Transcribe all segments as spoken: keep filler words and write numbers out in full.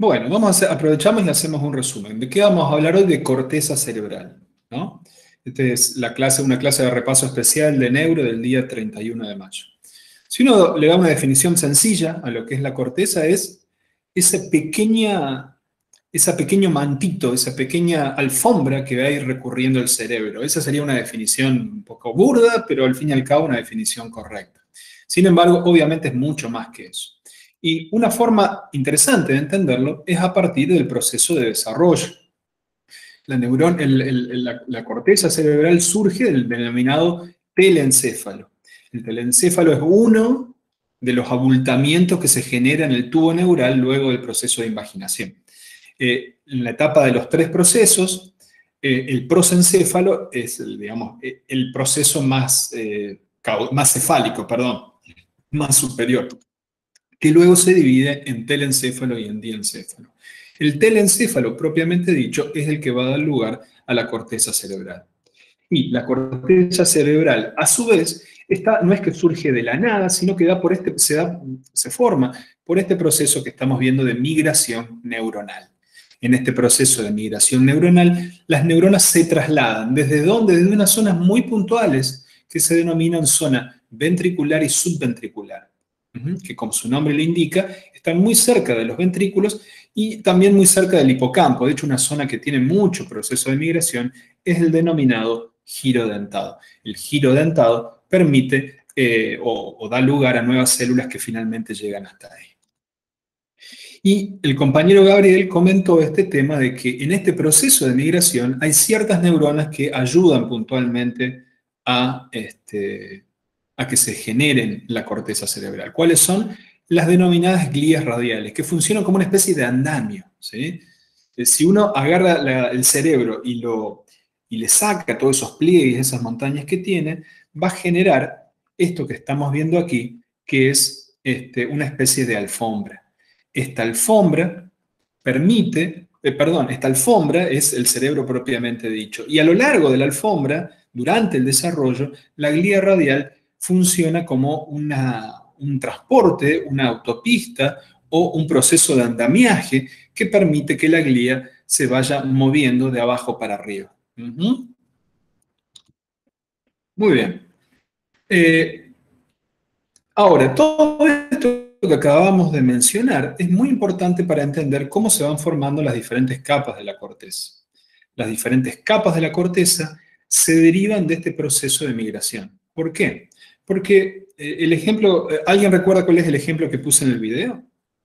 Bueno, vamos a hacer- aprovechamos y hacemos un resumen. ¿De qué vamos a hablar hoy? De corteza cerebral, ¿no? Esta es la clase, una clase de repaso especial de neuro del día treinta y uno de mayo. Si uno le da una definición sencilla a lo que es la corteza, es esa pequeña, ese pequeño mantito, esa pequeña alfombra que va a ir recorriendo el cerebro. Esa sería una definición un poco burda, pero al fin y al cabo una definición correcta. Sin embargo, obviamente es mucho más que eso. Y una forma interesante de entenderlo es a partir del proceso de desarrollo. La, neurona, el, el, la, la corteza cerebral surge del denominado telencéfalo. El telencéfalo es uno de los abultamientos que se genera en el tubo neural luego del proceso de invaginación. Eh, en la etapa de los tres procesos, eh, el prosencéfalo es el, digamos, el proceso más, eh, más cefálico, perdón, más superior, que luego se divide en telencéfalo y en diencéfalo. El telencéfalo, propiamente dicho, es el que va a dar lugar a la corteza cerebral. Y la corteza cerebral, a su vez, esta, no es que surge de la nada, sino que da por este, se, da, se forma por este proceso que estamos viendo de migración neuronal. En este proceso de migración neuronal, las neuronas se trasladan. ¿Desde dónde? Desde unas zonas muy puntuales que se denominan zona ventricular y subventricular, que como su nombre le indica, están muy cerca de los ventrículos y también muy cerca del hipocampo. De hecho, una zona que tiene mucho proceso de migración es el denominado giro dentado. El giro dentado permite eh, o, o da lugar a nuevas células que finalmente llegan hasta ahí. Y el compañero Gabriel comentó este tema de que en este proceso de migración hay ciertas neuronas que ayudan puntualmente a, este, a que se generen la corteza cerebral. ¿Cuáles son? Las denominadas glías radiales, que funcionan como una especie de andamio, ¿sí? Si uno agarra la, el cerebro y, lo, y le saca todos esos pliegues, esas montañas que tiene, va a generar esto que estamos viendo aquí, que es este, una especie de alfombra. Esta alfombra permite, eh, perdón, esta alfombra es el cerebro propiamente dicho. Y a lo largo de la alfombra, durante el desarrollo, la glía radial funciona como una, un transporte, una autopista o un proceso de andamiaje que permite que la glía se vaya moviendo de abajo para arriba. Uh-huh. Muy bien. Eh, ahora, todo esto que acabamos de mencionar es muy importante para entender cómo se van formando las diferentes capas de la corteza. Las diferentes capas de la corteza se derivan de este proceso de migración. ¿Por qué? Porque eh, el ejemplo, ¿alguien recuerda cuál es el ejemplo que puse en el video?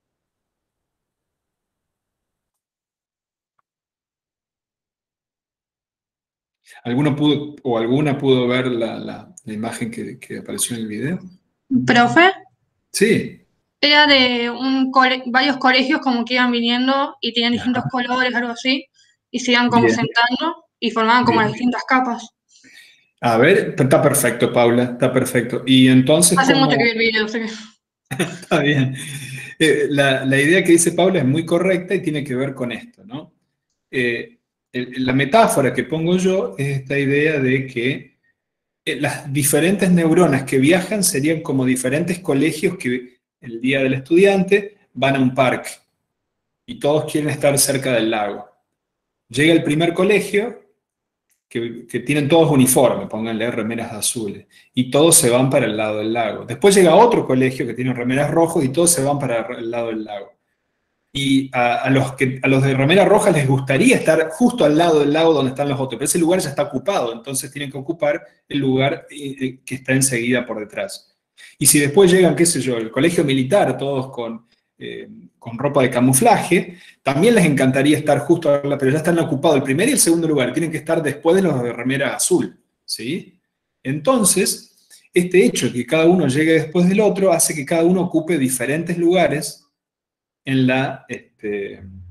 ¿Alguno pudo, o alguna pudo ver la, la, la imagen que, que apareció en el video? ¿Profe? Sí. Era de un cole- varios colegios como que iban viniendo y tenían distintos Ajá. colores, algo así, y se iban como Bien, sentando y formaban como las bien. distintas capas. A ver, está perfecto, Paula, está perfecto. Y entonces, Hace mucho que vi ¿cómo? el video, o sea que- Está bien. Eh, la, la idea que dice Paula es muy correcta y tiene que ver con esto, ¿no? Eh, el- la metáfora que pongo yo es esta idea de que eh, las diferentes neuronas que viajan serían como diferentes colegios que el día del estudiante van a un parque y todos quieren estar cerca del lago. Llega el primer colegio, que, que tienen todos uniformes, pónganle remeras azules, y todos se van para el lado del lago. Después llega otro colegio que tiene remeras rojas y todos se van para el lado del lago. Y a, a los que, a los de remera roja les gustaría estar justo al lado del lago donde están los otros, pero ese lugar ya está ocupado, entonces tienen que ocupar el lugar eh, que está enseguida por detrás. Y si después llegan, qué sé yo, el colegio militar, todos con, eh, con ropa de camuflaje, también les encantaría estar justo al lado, pero ya están ocupados el primer y el segundo lugar, tienen que estar después de los de remera azul, ¿sí? Entonces, este hecho de que cada uno llegue después del otro hace que cada uno ocupe diferentes lugares en la, este,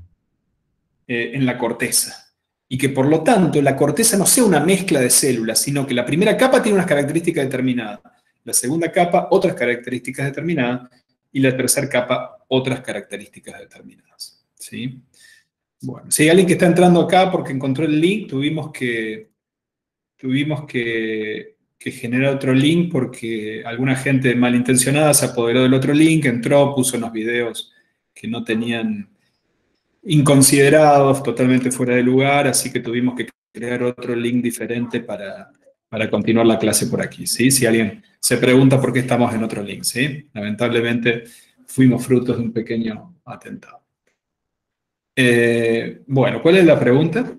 eh, en la corteza. Y que por lo tanto la corteza no sea una mezcla de células, sino que la primera capa tiene unas características determinadas, la segunda capa otras características determinadas y la tercera capa otras características determinadas. ¿Sí? Bueno, si hay alguien que está entrando acá porque encontró el link, tuvimos que, tuvimos que, que generar otro link porque alguna gente malintencionada se apoderó del otro link, entró, puso unos videos que no tenían inconsiderados, totalmente fuera de lugar, así que tuvimos que crear otro link diferente para, para continuar la clase por aquí, ¿sí? Si alguien se pregunta por qué estamos en otro link, ¿sí? Lamentablemente fuimos frutos de un pequeño atentado. Eh, bueno, ¿cuál es la pregunta?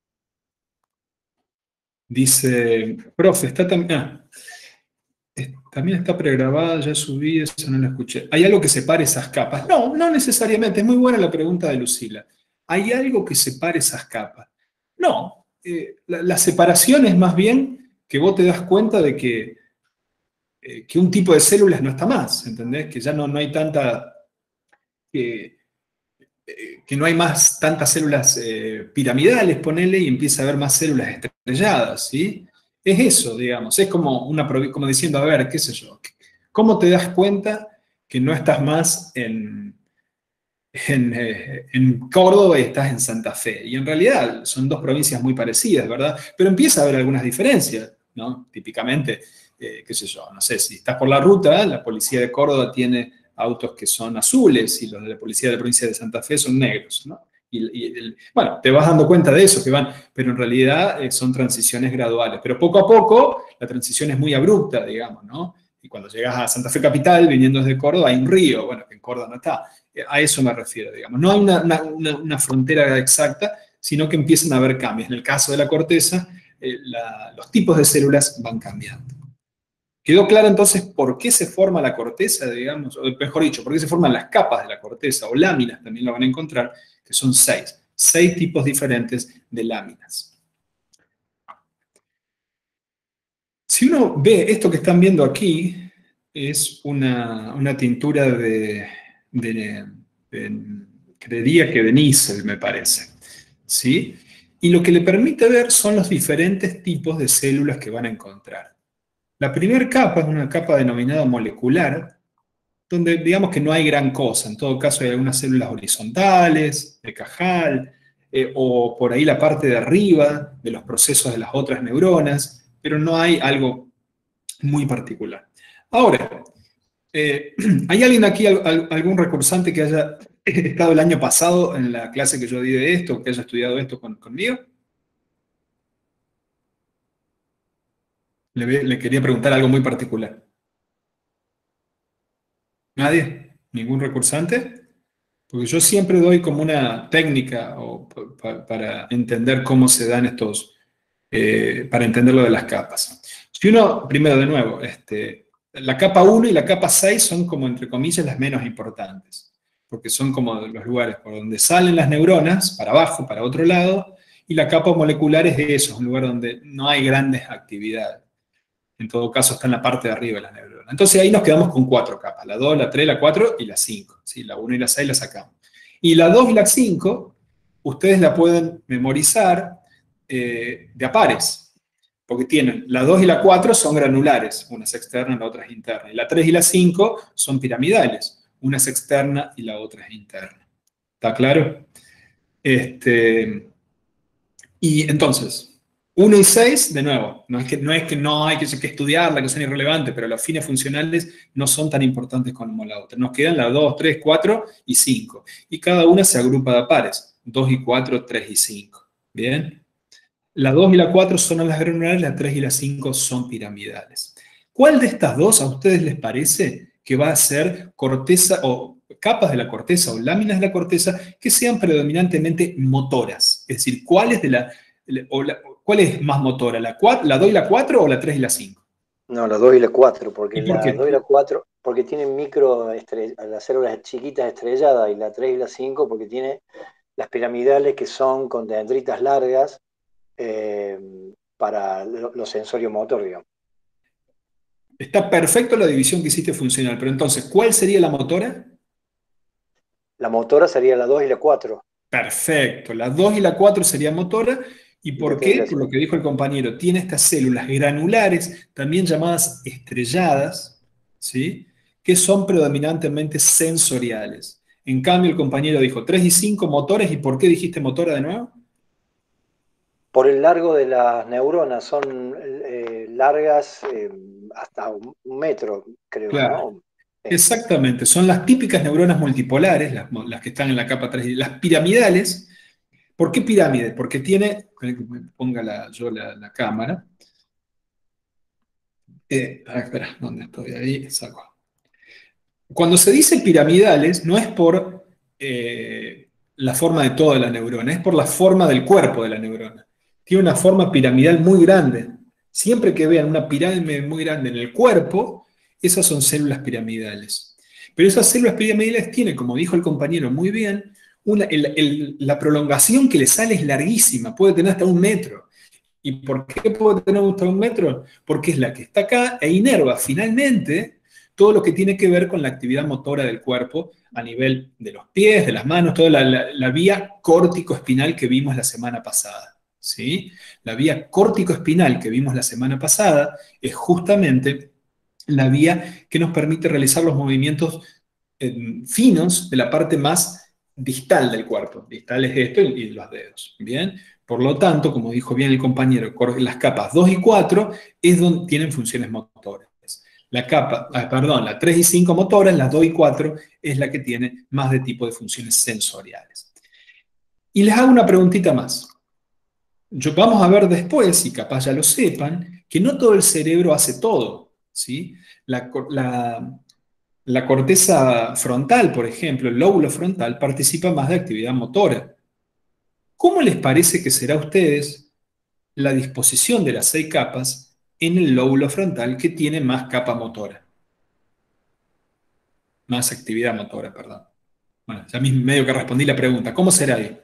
Dice, profe, está también... Ah, también está pregrabada, ya subí, eso no lo escuché. ¿Hay algo que separe esas capas? No, no necesariamente. Es muy buena la pregunta de Lucila. ¿Hay algo que separe esas capas? No. Eh, la, la separación es más bien que vos te das cuenta de que, eh, que un tipo de células no está más, ¿entendés? Que ya no, no hay tanta... Que, eh, que no hay más tantas células eh, piramidales, ponele, y empieza a haber más células estrelladas, ¿sí? Es eso, digamos, es como, una, como diciendo, a ver, qué sé yo, ¿cómo te das cuenta que no estás más en, en, eh, en Córdoba y estás en Santa Fe? Y en realidad son dos provincias muy parecidas, ¿verdad? Pero empieza a haber algunas diferencias, ¿no? Típicamente, eh, qué sé yo, no sé, si estás por la ruta, la policía de Córdoba tiene autos que son azules y los de la policía de la provincia de Santa Fe son negros, ¿no? Y, y el, bueno, te vas dando cuenta de eso, que van, pero en realidad eh, son transiciones graduales. Pero poco a poco la transición es muy abrupta, digamos, ¿no? Y cuando llegas a Santa Fe Capital, viniendo desde Córdoba, hay un río, bueno, que en Córdoba no está. Eh, a eso me refiero, digamos. No hay una, una, una frontera exacta, sino que empiezan a haber cambios. En el caso de la corteza, eh, la, los tipos de células van cambiando. ¿Quedó claro entonces por qué se forma la corteza, digamos? O mejor dicho, por qué se forman las capas de la corteza, o láminas también lo van a encontrar, que son seis. Seis tipos diferentes de láminas. Si uno ve esto que están viendo aquí, es una, una tintura de, de, de, creería que de níquel, me parece. ¿Sí? Y lo que le permite ver son los diferentes tipos de células que van a encontrar. La primera capa es una capa denominada molecular, donde digamos que no hay gran cosa. En todo caso hay algunas células horizontales, de Cajal, eh, o por ahí la parte de arriba de los procesos de las otras neuronas, pero no hay algo muy particular. Ahora, eh, ¿hay alguien aquí, al, algún recursante que haya estado el año pasado en la clase que yo di de esto, que haya estudiado esto con, conmigo? Le, le quería preguntar algo muy particular. ¿Nadie? ¿Ningún recursante? Porque yo siempre doy como una técnica o, pa, para entender cómo se dan estos, eh, para entender lo de las capas. Si uno, primero de nuevo, este, la capa uno y la capa seis son como, entre comillas, las menos importantes, porque son como los lugares por donde salen las neuronas, para abajo, para otro lado, y la capa molecular es de eso, es un lugar donde no hay grandes actividades. En todo caso está en la parte de arriba de las neuronas. Entonces ahí nos quedamos con cuatro capas, la dos, la tres, la cuatro y la cinco. ¿Sí? La uno y la seis la sacamos. Y la dos y la cinco, ustedes la pueden memorizar eh, de a pares, porque tienen la dos y la cuatro son granulares, una es externa y la otra es interna. Y la tres y la cinco son piramidales, una es externa y la otra es interna. ¿Está claro? Este, y entonces, uno y seis, de nuevo, no es que no, es que no hay que, que estudiarla, que son irrelevantes, pero los fines funcionales no son tan importantes como la otra. Nos quedan la dos, tres, cuatro y cinco. Y cada una se agrupa de pares, dos y cuatro, tres y cinco. ¿Bien? La dos y la cuatro son las granulares, la tres y la cinco son piramidales. ¿Cuál de estas dos a ustedes les parece que va a ser corteza o capas de la corteza o láminas de la corteza que sean predominantemente motoras? Es decir, ¿cuál es, de la, o la, ¿cuál es más motora? ¿La, ¿La dos y la cuatro o la tres y la cinco? No, la dos y la cuatro, porque ¿Y por la qué? dos y la cuatro, porque tienen micro, las células chiquitas estrelladas, y la tres y la cinco porque tiene las piramidales que son con dendritas largas eh, para lo, lo sensorio motor, digamos. Está perfecto la división que hiciste funcional, pero entonces, ¿cuál sería la motora? La motora sería la dos y la cuatro. Perfecto, la dos y la cuatro serían motora. ¿Y Y la por tres y qué? la Por lo cinco. que dijo el compañero, tiene estas células granulares, también llamadas estrelladas, ¿sí? Que son predominantemente sensoriales. En cambio, el compañero dijo tres y cinco motores. ¿Y por qué dijiste motora de nuevo? Por el largo de las neuronas, son eh, largas eh, hasta un metro, creo, Claro. ¿no? Exactamente, son las típicas neuronas multipolares, las, las que están en la capa tres, las piramidales. ¿Por qué pirámide? Porque tiene, ponga la, yo la, la cámara. Eh, ah, espera, ¿dónde estoy? Ahí saco. Cuando se dice piramidales, no es por eh, la forma de toda la neurona, es por la forma del cuerpo de la neurona. Tiene una forma piramidal muy grande. Siempre que vean una pirámide muy grande en el cuerpo, esas son células piramidales. Pero esas células piramidales tienen, como dijo el compañero muy bien, una, el, el, la prolongación que le sale es larguísima, puede tener hasta un metro. ¿Y por qué puede tener hasta un metro? Porque es la que está acá e inerva finalmente todo lo que tiene que ver con la actividad motora del cuerpo a nivel de los pies, de las manos, toda la, la, la vía córtico-espinal que vimos la semana pasada. ¿Sí? La vía córtico-espinal que vimos la semana pasada es justamente la vía que nos permite realizar los movimientos eh, finos de la parte más distal del cuerpo. Distal es esto y, y los dedos. ¿Bien? Por lo tanto, como dijo bien el compañero, las capas dos y cuatro es donde tienen funciones motoras. La capa, ah, perdón, la tres y cinco motoras, las dos y cuatro es la que tiene más de tipo de funciones sensoriales. Y les hago una preguntita más. Yo, vamos a ver después, y capaz ya lo sepan, que no todo el cerebro hace todo, ¿sí? La, la, la corteza frontal, por ejemplo, el lóbulo frontal, participa más de actividad motora. ¿Cómo les parece que será a ustedes la disposición de las seis capas en el lóbulo frontal que tiene más capa motora? Más actividad motora, perdón. Bueno, ya mismo medio que respondí la pregunta. ¿Cómo será ahí?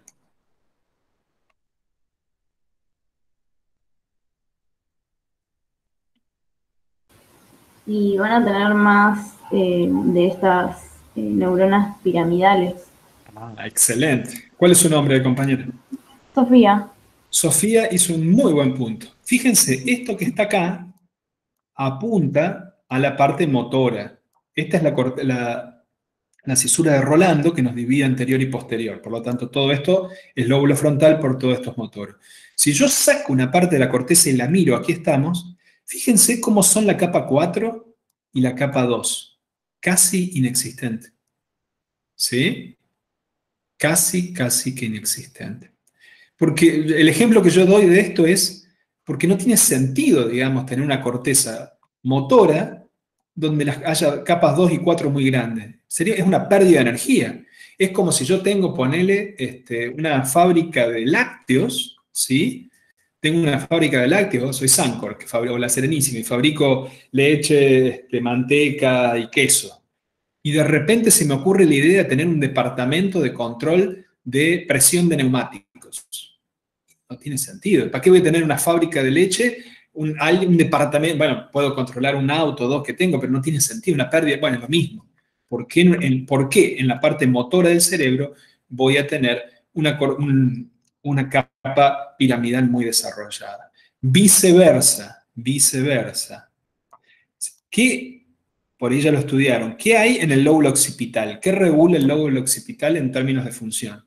Y van a tener más eh, de estas eh, neuronas piramidales. Ah, excelente. ¿Cuál es su nombre, compañero? Sofía. Sofía hizo un muy buen punto. Fíjense, esto que está acá apunta a la parte motora. Esta es la, la, la cisura de Rolando que nos divide anterior y posterior. Por lo tanto, todo esto es lóbulo frontal por todos estos motores. Si yo saco una parte de la corteza y la miro, aquí estamos, fíjense cómo son la capa cuatro y la capa dos. Casi inexistente. ¿Sí? Casi, casi que inexistente. Porque el ejemplo que yo doy de esto es porque no tiene sentido, digamos, tener una corteza motora donde las haya capas dos y cuatro muy grandes. Sería, es una pérdida de energía. Es como si yo tengo, ponele, este, una fábrica de lácteos, ¿sí? Tengo una fábrica de lácteos, soy Sancor, que fabrico la Serenísima, y fabrico leche, este, manteca y queso. Y de repente se me ocurre la idea de tener un departamento de control de presión de neumáticos. No tiene sentido. ¿Para qué voy a tener una fábrica de leche? Un, un departamento, bueno, puedo controlar un auto o dos que tengo, pero no tiene sentido, una pérdida, bueno, es lo mismo. ¿Por qué en, ¿por qué en la parte motora del cerebro voy a tener una, un, una capa piramidal muy desarrollada? Viceversa, viceversa. ¿Qué? Por ahí ya lo estudiaron. ¿Qué hay en el lóbulo occipital? ¿Qué regula el lóbulo occipital en términos de función?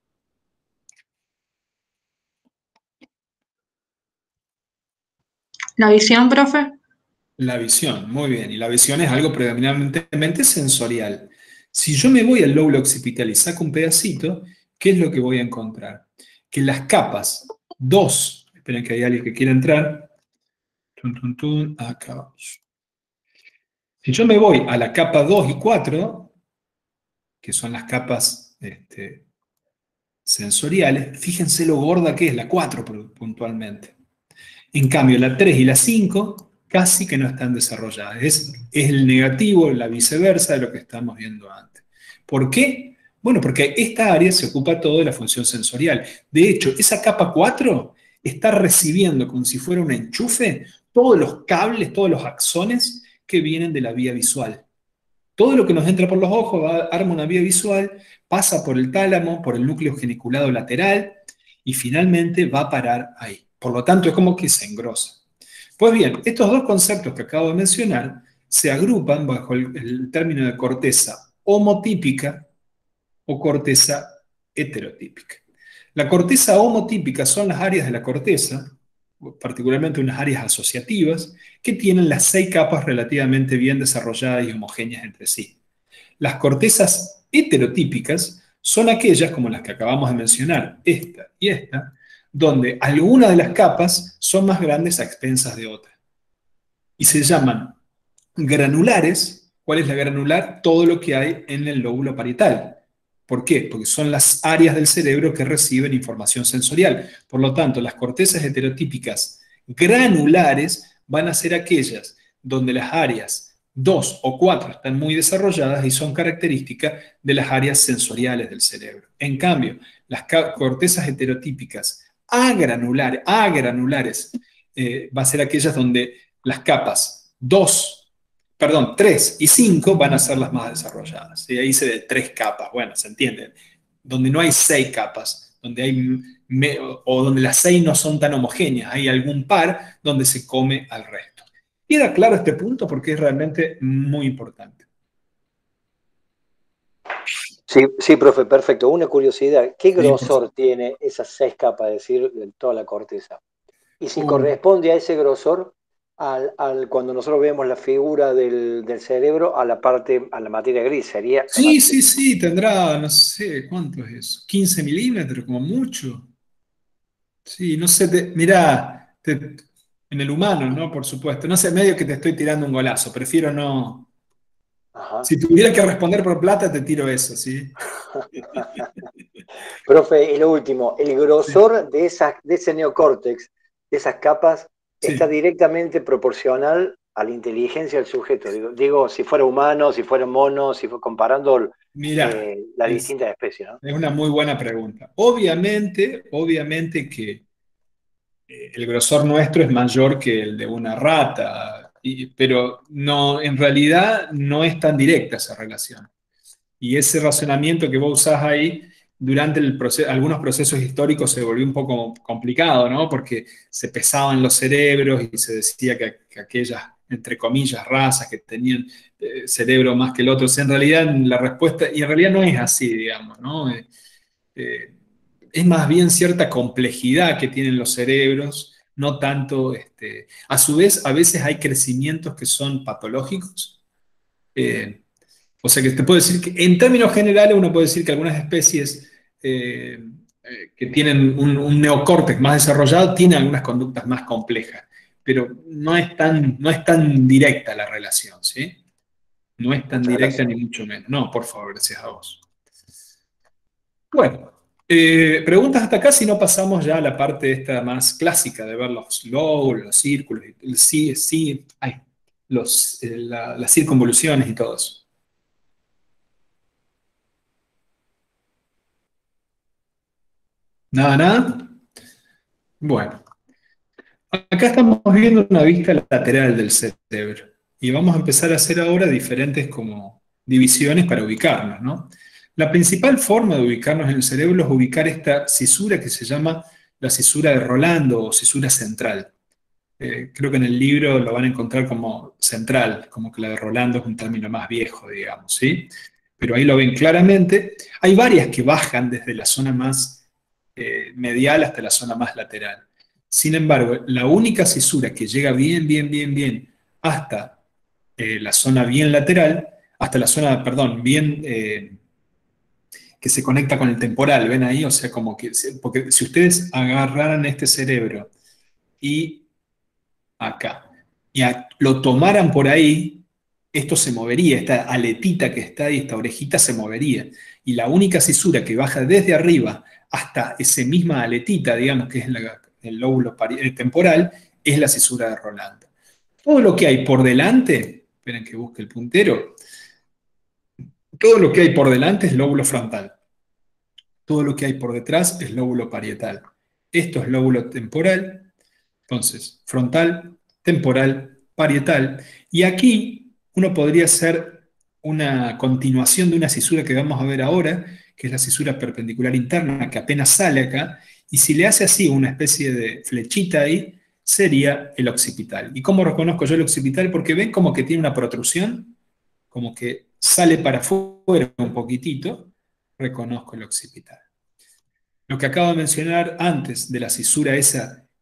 ¿La visión, profe? La visión, muy bien. Y la visión es algo predominantemente sensorial. Si yo me voy al lóbulo occipital y saco un pedacito, ¿qué es lo que voy a encontrar? Que las capas dos, esperen que hay alguien que quiera entrar. Tun, tun, tun, acá vamos. Si yo me voy a la capa dos y cuatro, que son las capas este, sensoriales, fíjense lo gorda que es la cuatro puntualmente. En cambio, la tres y la cinco casi que no están desarrolladas. Es, es el negativo, la viceversa de lo que estamos viendo antes. ¿Por qué? Bueno, porque esta área se ocupa todo de la función sensorial. De hecho, esa capa cuatro está recibiendo, como si fuera un enchufe, todos los cables, todos los axones que vienen de la vía visual. Todo lo que nos entra por los ojos va, arma una vía visual, pasa por el tálamo, por el núcleo geniculado lateral y finalmente va a parar ahí. Por lo tanto, es como que se engrosa. Pues bien, estos dos conceptos que acabo de mencionar se agrupan bajo el, el término de corteza homotípica o corteza heterotípica. La corteza homotípica son las áreas de la corteza particularmente unas áreas asociativas, que tienen las seis capas relativamente bien desarrolladas y homogéneas entre sí. Las cortezas heterotípicas son aquellas, como las que acabamos de mencionar, esta y esta, donde algunas de las capas son más grandes a expensas de otras. Y se llaman granulares. ¿Cuál es la granular? Todo lo que hay en el lóbulo parietal. ¿Por qué? Porque son las áreas del cerebro que reciben información sensorial. Por lo tanto, las cortezas heterotípicas granulares van a ser aquellas donde las áreas dos o cuatro están muy desarrolladas y son características de las áreas sensoriales del cerebro. En cambio, las cortezas heterotípicas agranulares, agranulares eh, va a ser aquellas donde las capas dos, perdón, tres y cinco van a ser las más desarrolladas. Y ahí se de tres capas, bueno, se entiende. Donde no hay seis capas, donde hay me, o donde las seis no son tan homogéneas, hay algún par donde se come al resto. ¿Queda claro este punto? Porque es realmente muy importante. Sí, sí, profe, perfecto. Una curiosidad, ¿qué grosor sí, tiene esas seis capas, es decir, de toda la corteza? Y si uh. corresponde a ese grosor, al, al, cuando nosotros vemos la figura del, del cerebro, a la parte, a la materia gris, sería... Sí, materia... sí, sí, tendrá, no sé, ¿cuánto es eso? quince milímetros, como mucho. Sí, no sé, te, mirá, te, en el humano, ¿no? Por supuesto. No sé, medio que te estoy tirando un golazo, prefiero no... Ajá. Si tuviera que responder por plata, te tiro eso, ¿sí? Profe, y lo último, el grosor sí. de, esa, de ese neocórtex, de esas capas, sí. está directamente proporcional a la inteligencia del sujeto. Digo, digo si fuera humano, si fuera mono, si fuera comparando Mirá, eh, las es, distintas especies, ¿no? Es una muy buena pregunta. Obviamente, obviamente que eh, el grosor nuestro es mayor que el de una rata, y, pero no, en realidad no es tan directa esa relación. Y ese razonamiento que vos usás ahí, durante el proceso, algunos procesos históricos se volvió un poco complicado, ¿no? Porque se pesaban los cerebros y se decía que, que aquellas, entre comillas, razas que tenían eh, cerebro más que el otro, o sea, en realidad la respuesta, y en realidad no es así, digamos, ¿no? Eh, eh, es más bien cierta complejidad que tienen los cerebros, no tanto, este, a su vez, a veces hay crecimientos que son patológicos. Eh, o sea que te puedo decir que en términos generales uno puede decir que algunas especies eh, eh, que tienen un, un neocórtex más desarrollado tienen algunas conductas más complejas, pero no es tan, no es tan directa la relación, ¿sí? No es tan Muchas directa gracias. ni mucho menos. No, por favor, gracias a vos. Bueno, eh, preguntas hasta acá, si no pasamos ya a la parte esta más clásica de ver los lóbulos, los círculos, el, sí, sí, ay, los, eh, la, las circunvoluciones y todo eso. Nada, nada. Bueno, acá estamos viendo una vista lateral del cerebro y vamos a empezar a hacer ahora diferentes como divisiones para ubicarnos, ¿no? La principal forma de ubicarnos en el cerebro es ubicar esta cisura que se llama la cisura de Rolando o cisura central. Eh, creo que en el libro lo van a encontrar como central, como que la de Rolando es un término más viejo, digamos, ¿sí? Pero ahí lo ven claramente. Hay varias que bajan desde la zona más eh, medial hasta la zona más lateral. Sin embargo, la única cisura que llega bien, bien, bien, bien hasta eh, la zona bien lateral, hasta la zona, perdón, bien... Eh, que se conecta con el temporal, ¿ven ahí? O sea, como que, porque si ustedes agarraran este cerebro y acá, y a, lo tomaran por ahí, esto se movería, esta aletita que está ahí, esta orejita se movería, y la única cisura que baja desde arriba hasta esa misma aletita, digamos que es la, el lóbulo temporal, es la cisura de Rolando. Todo lo que hay por delante, esperen que busque el puntero, todo lo que hay por delante es lóbulo frontal. Todo lo que hay por detrás es lóbulo parietal. Esto es lóbulo temporal, entonces frontal, temporal, parietal. Y aquí uno podría hacer una continuación de una cisura que vamos a ver ahora, que es la cisura perpendicular interna, que apenas sale acá, y si le hace así una especie de flechita ahí, sería el occipital. ¿Y cómo reconozco yo el occipital? Porque ven como que tiene una protrusión, como que sale para afuera un poquitito, reconozco el occipital. Lo que acabo de mencionar antes de la cisura esa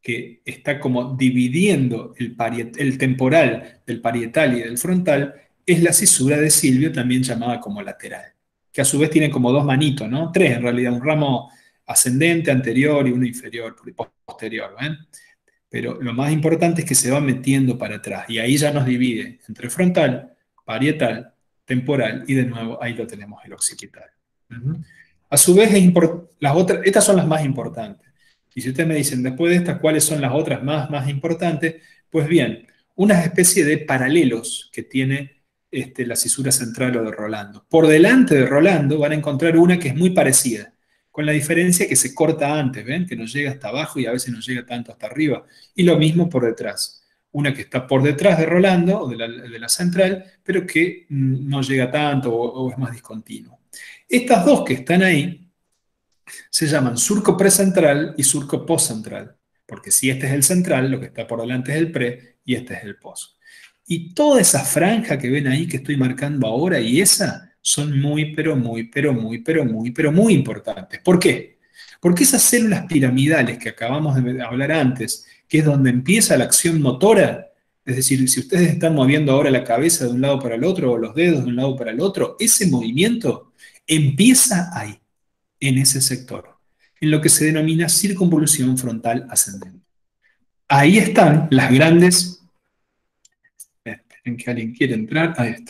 que está como dividiendo el, pariet- el temporal del parietal y del frontal, es la cisura de Silvio, también llamada como lateral, que a su vez tiene como dos manitos, ¿no? Tres en realidad, un ramo ascendente, anterior y uno inferior, posterior, ¿ven? Pero lo más importante es que se va metiendo para atrás, y ahí ya nos divide entre frontal, parietal, temporal, y de nuevo ahí lo tenemos el occipital. Ujú. A su vez, es import- las otras, estas son las más importantes. Y si ustedes me dicen, después de estas, ¿cuáles son las otras más, más importantes? Pues bien, una especie de paralelos que tiene este, la cisura central o de Rolando. Por delante de Rolando van a encontrar una que es muy parecida, con la diferencia que se corta antes, ¿ven? Que no llega hasta abajo y a veces no llega tanto hasta arriba. Y lo mismo por detrás. Una que está por detrás de Rolando, o de la, de la central, pero que mm, no llega tanto o, o es más discontinuo. Estas dos que están ahí se llaman surco precentral y surco postcentral, porque si este es el central, lo que está por delante es el pre y este es el post. Y toda esa franja que ven ahí que estoy marcando ahora y esa son muy, pero muy, pero muy, pero muy, pero muy importantes. ¿Por qué? Porque esas células piramidales que acabamos de hablar antes, que es donde empieza la acción motora, es decir, si ustedes están moviendo ahora la cabeza de un lado para el otro o los dedos de un lado para el otro, ese movimiento empieza ahí, en ese sector, en lo que se denomina circunvolución frontal ascendente. Ahí están las grandes, esperen que alguien quiere entrar, ahí está.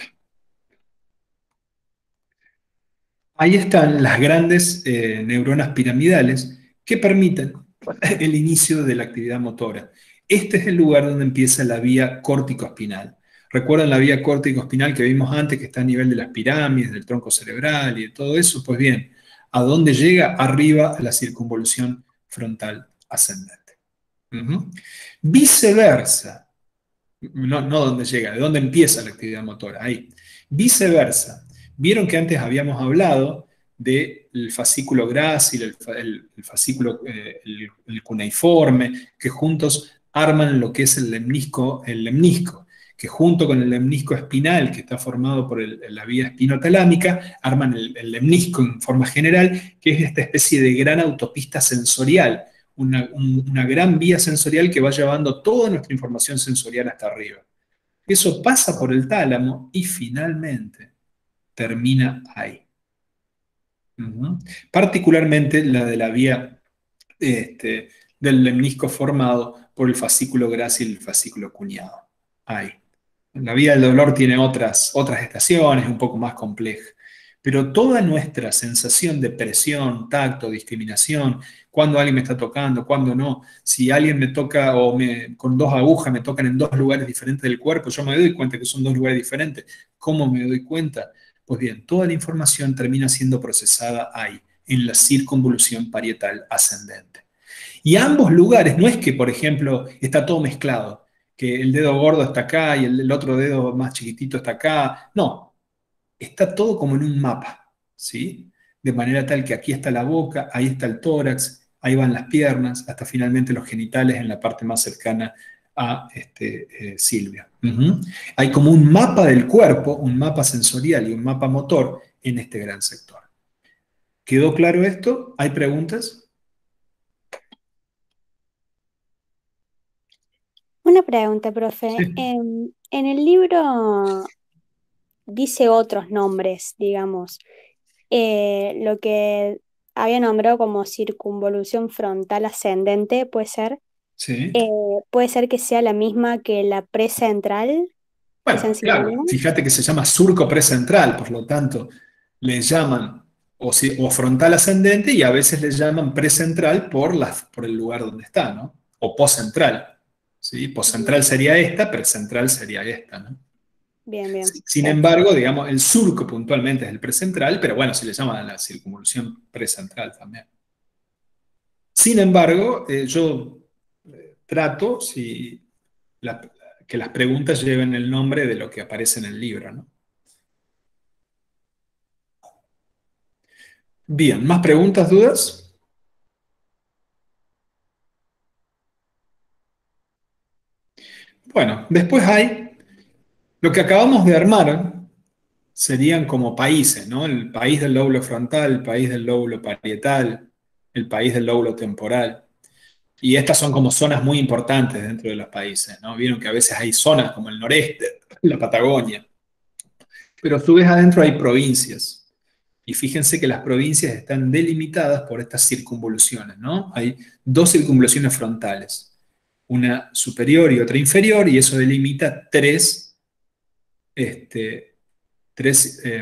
Ahí están las grandes eh, neuronas piramidales que permiten el inicio de la actividad motora. Este es el lugar donde empieza la vía córtico-espinal. ¿Recuerdan la vía córtico-espinal que vimos antes, que está a nivel de las pirámides, del tronco cerebral y de todo eso? Pues bien, ¿a dónde llega? Arriba a la circunvolución frontal ascendente. Uh-huh. Viceversa, no, no dónde llega, de dónde empieza la actividad motora, ahí. Viceversa, vieron que antes habíamos hablado del fascículo grácil, el, el, el fascículo, eh, el, el cuneiforme, que juntos arman lo que es el lemnisco, el lemnisco, que junto con el lemnisco espinal, que está formado por el, la vía espinotalámica, arman el, el lemnisco en forma general, que es esta especie de gran autopista sensorial, una, un, una gran vía sensorial que va llevando toda nuestra información sensorial hasta arriba. Eso pasa por el tálamo y finalmente termina ahí. Uh-huh. Particularmente la de la vía este, del lemnisco formado por el fascículo grácil y el fascículo cuneado. Ahí. La vía del dolor tiene otras, otras estaciones, un poco más compleja. Pero toda nuestra sensación de presión, tacto, discriminación, cuando alguien me está tocando, cuando no, si alguien me toca o me, con dos agujas me tocan en dos lugares diferentes del cuerpo, yo me doy cuenta que son dos lugares diferentes. ¿Cómo me doy cuenta? Pues bien, toda la información termina siendo procesada ahí, en la circunvolución parietal ascendente. Y ambos lugares, no es que, por ejemplo, está todo mezclado, que el dedo gordo está acá y el, el otro dedo más chiquitito está acá. No, está todo como en un mapa, ¿sí? De manera tal que aquí está la boca, ahí está el tórax, ahí van las piernas, hasta finalmente los genitales en la parte más cercana a este, eh, Silvia. Uh-huh. Hay como un mapa del cuerpo, un mapa sensorial y un mapa motor en este gran sector. ¿Quedó claro esto? ¿Hay preguntas? Una pregunta, profe. Sí. En, en el libro dice otros nombres, digamos. Eh, lo que había nombrado como circunvolución frontal ascendente, puede ser. Sí. Eh, puede ser que sea la misma que la precentral, que sean Bueno, claro, sinónimos. fíjate que se llama surco precentral, por lo tanto, le llaman o, si- o frontal ascendente y a veces le llaman precentral por, la, por el lugar donde está, ¿no? O poscentral, ¿sí? Poscentral sería esta, precentral sería esta, ¿no? Bien, bien. Sin embargo, digamos, el surco puntualmente es el precentral, pero bueno, se le llama la circunvolución precentral también. Sin embargo, eh, yo eh, trato si la- que las preguntas lleven el nombre de lo que aparece en el libro, ¿no? Bien, ¿más preguntas, dudas? Bueno, después hay lo que acabamos de armar, serían como países, ¿no? El país del lóbulo frontal, el país del lóbulo parietal, el país del lóbulo temporal. Y estas son como zonas muy importantes dentro de los países, ¿no? Vieron que a veces hay zonas como el noreste, la Patagonia, pero a su vez adentro hay provincias. Y fíjense que las provincias están delimitadas por estas circunvoluciones, ¿no? Hay dos circunvoluciones frontales, una superior y otra inferior, y eso delimita tres, este, tres eh,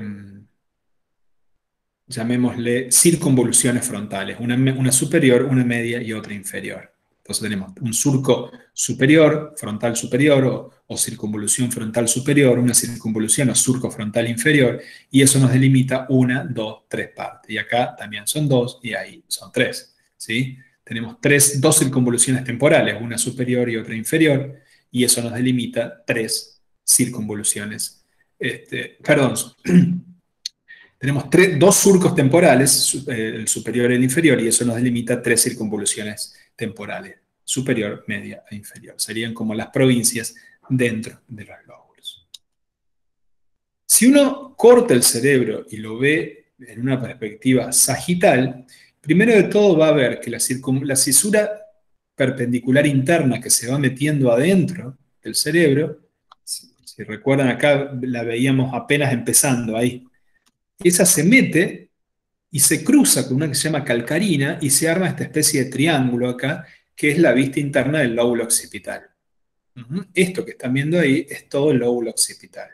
llamémosle circunvoluciones frontales, una, una superior, una media y otra inferior. Entonces tenemos un surco superior, frontal superior, o, o circunvolución frontal superior, una circunvolución o surco frontal inferior, y eso nos delimita una, dos, tres partes. Y acá también son dos, y ahí son tres, ¿sí? Tenemos tres, dos circunvoluciones temporales, una superior y otra inferior, y eso nos delimita tres circunvoluciones. Este, perdón, tenemos tres, dos surcos temporales, el superior y el inferior, y eso nos delimita tres circunvoluciones temporales, superior, media e inferior. Serían como las provincias dentro de los lóbulos. Si uno corta el cerebro y lo ve en una perspectiva sagital, primero de todo va a ver que la, la cisura perpendicular interna que se va metiendo adentro del cerebro, si, si recuerdan acá la veíamos apenas empezando ahí, esa se mete y se cruza con una que se llama calcarina y se arma esta especie de triángulo acá, que es la vista interna del lóbulo occipital. Uh-huh. Esto que están viendo ahí es todo el lóbulo occipital.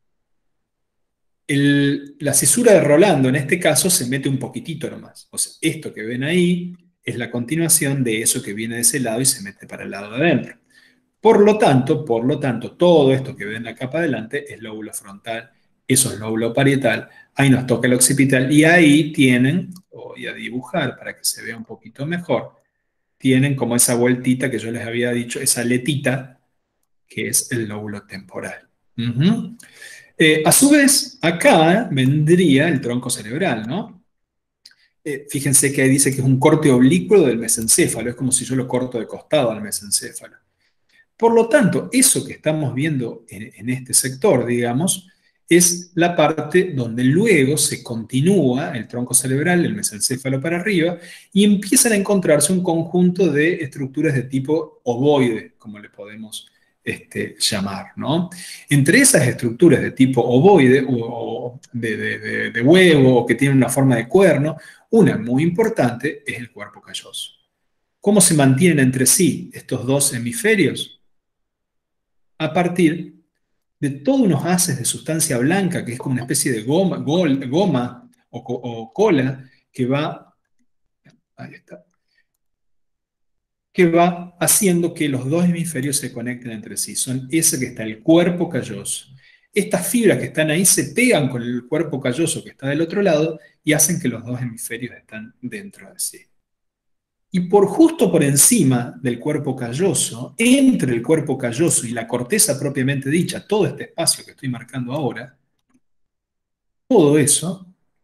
El, la cisura de Rolando en este caso se mete un poquitito nomás. O sea, esto que ven ahí es la continuación de eso que viene de ese lado y se mete para el lado de adentro. Por lo tanto, por lo tanto, todo esto que ven acá para adelante es lóbulo frontal, eso es lóbulo parietal, ahí nos toca el occipital y ahí tienen, voy a dibujar para que se vea un poquito mejor, tienen como esa vueltita que yo les había dicho, esa aletita, que es el lóbulo temporal. Uh-huh. eh, a su vez, acá vendría el tronco cerebral, ¿no? Eh, fíjense que ahí dice que es un corte oblicuo del mesencéfalo, es como si yo lo corto de costado al mesencéfalo. Por lo tanto, eso que estamos viendo en, en este sector, digamos, es la parte donde luego se continúa el tronco cerebral, el mesencéfalo para arriba, y empiezan a encontrarse un conjunto de estructuras de tipo ovoide, como le podemos este, llamar, ¿no? Entre esas estructuras de tipo ovoide, o de, de, de, de huevo, o que tienen una forma de cuerno, una muy importante es el cuerpo calloso. ¿Cómo se mantienen entre sí estos dos hemisferios? A partir de todos unos haces de sustancia blanca, que es como una especie de goma, gol, goma o, o cola, que va, ahí está, que va haciendo que los dos hemisferios se conecten entre sí. Son ese que está el cuerpo calloso. Estas fibras que están ahí se pegan con el cuerpo calloso que está del otro lado y hacen que los dos hemisferios están dentro de sí. Y por justo por encima del cuerpo calloso, entre el cuerpo calloso y la corteza propiamente dicha, todo este espacio que estoy marcando ahora, todo eso,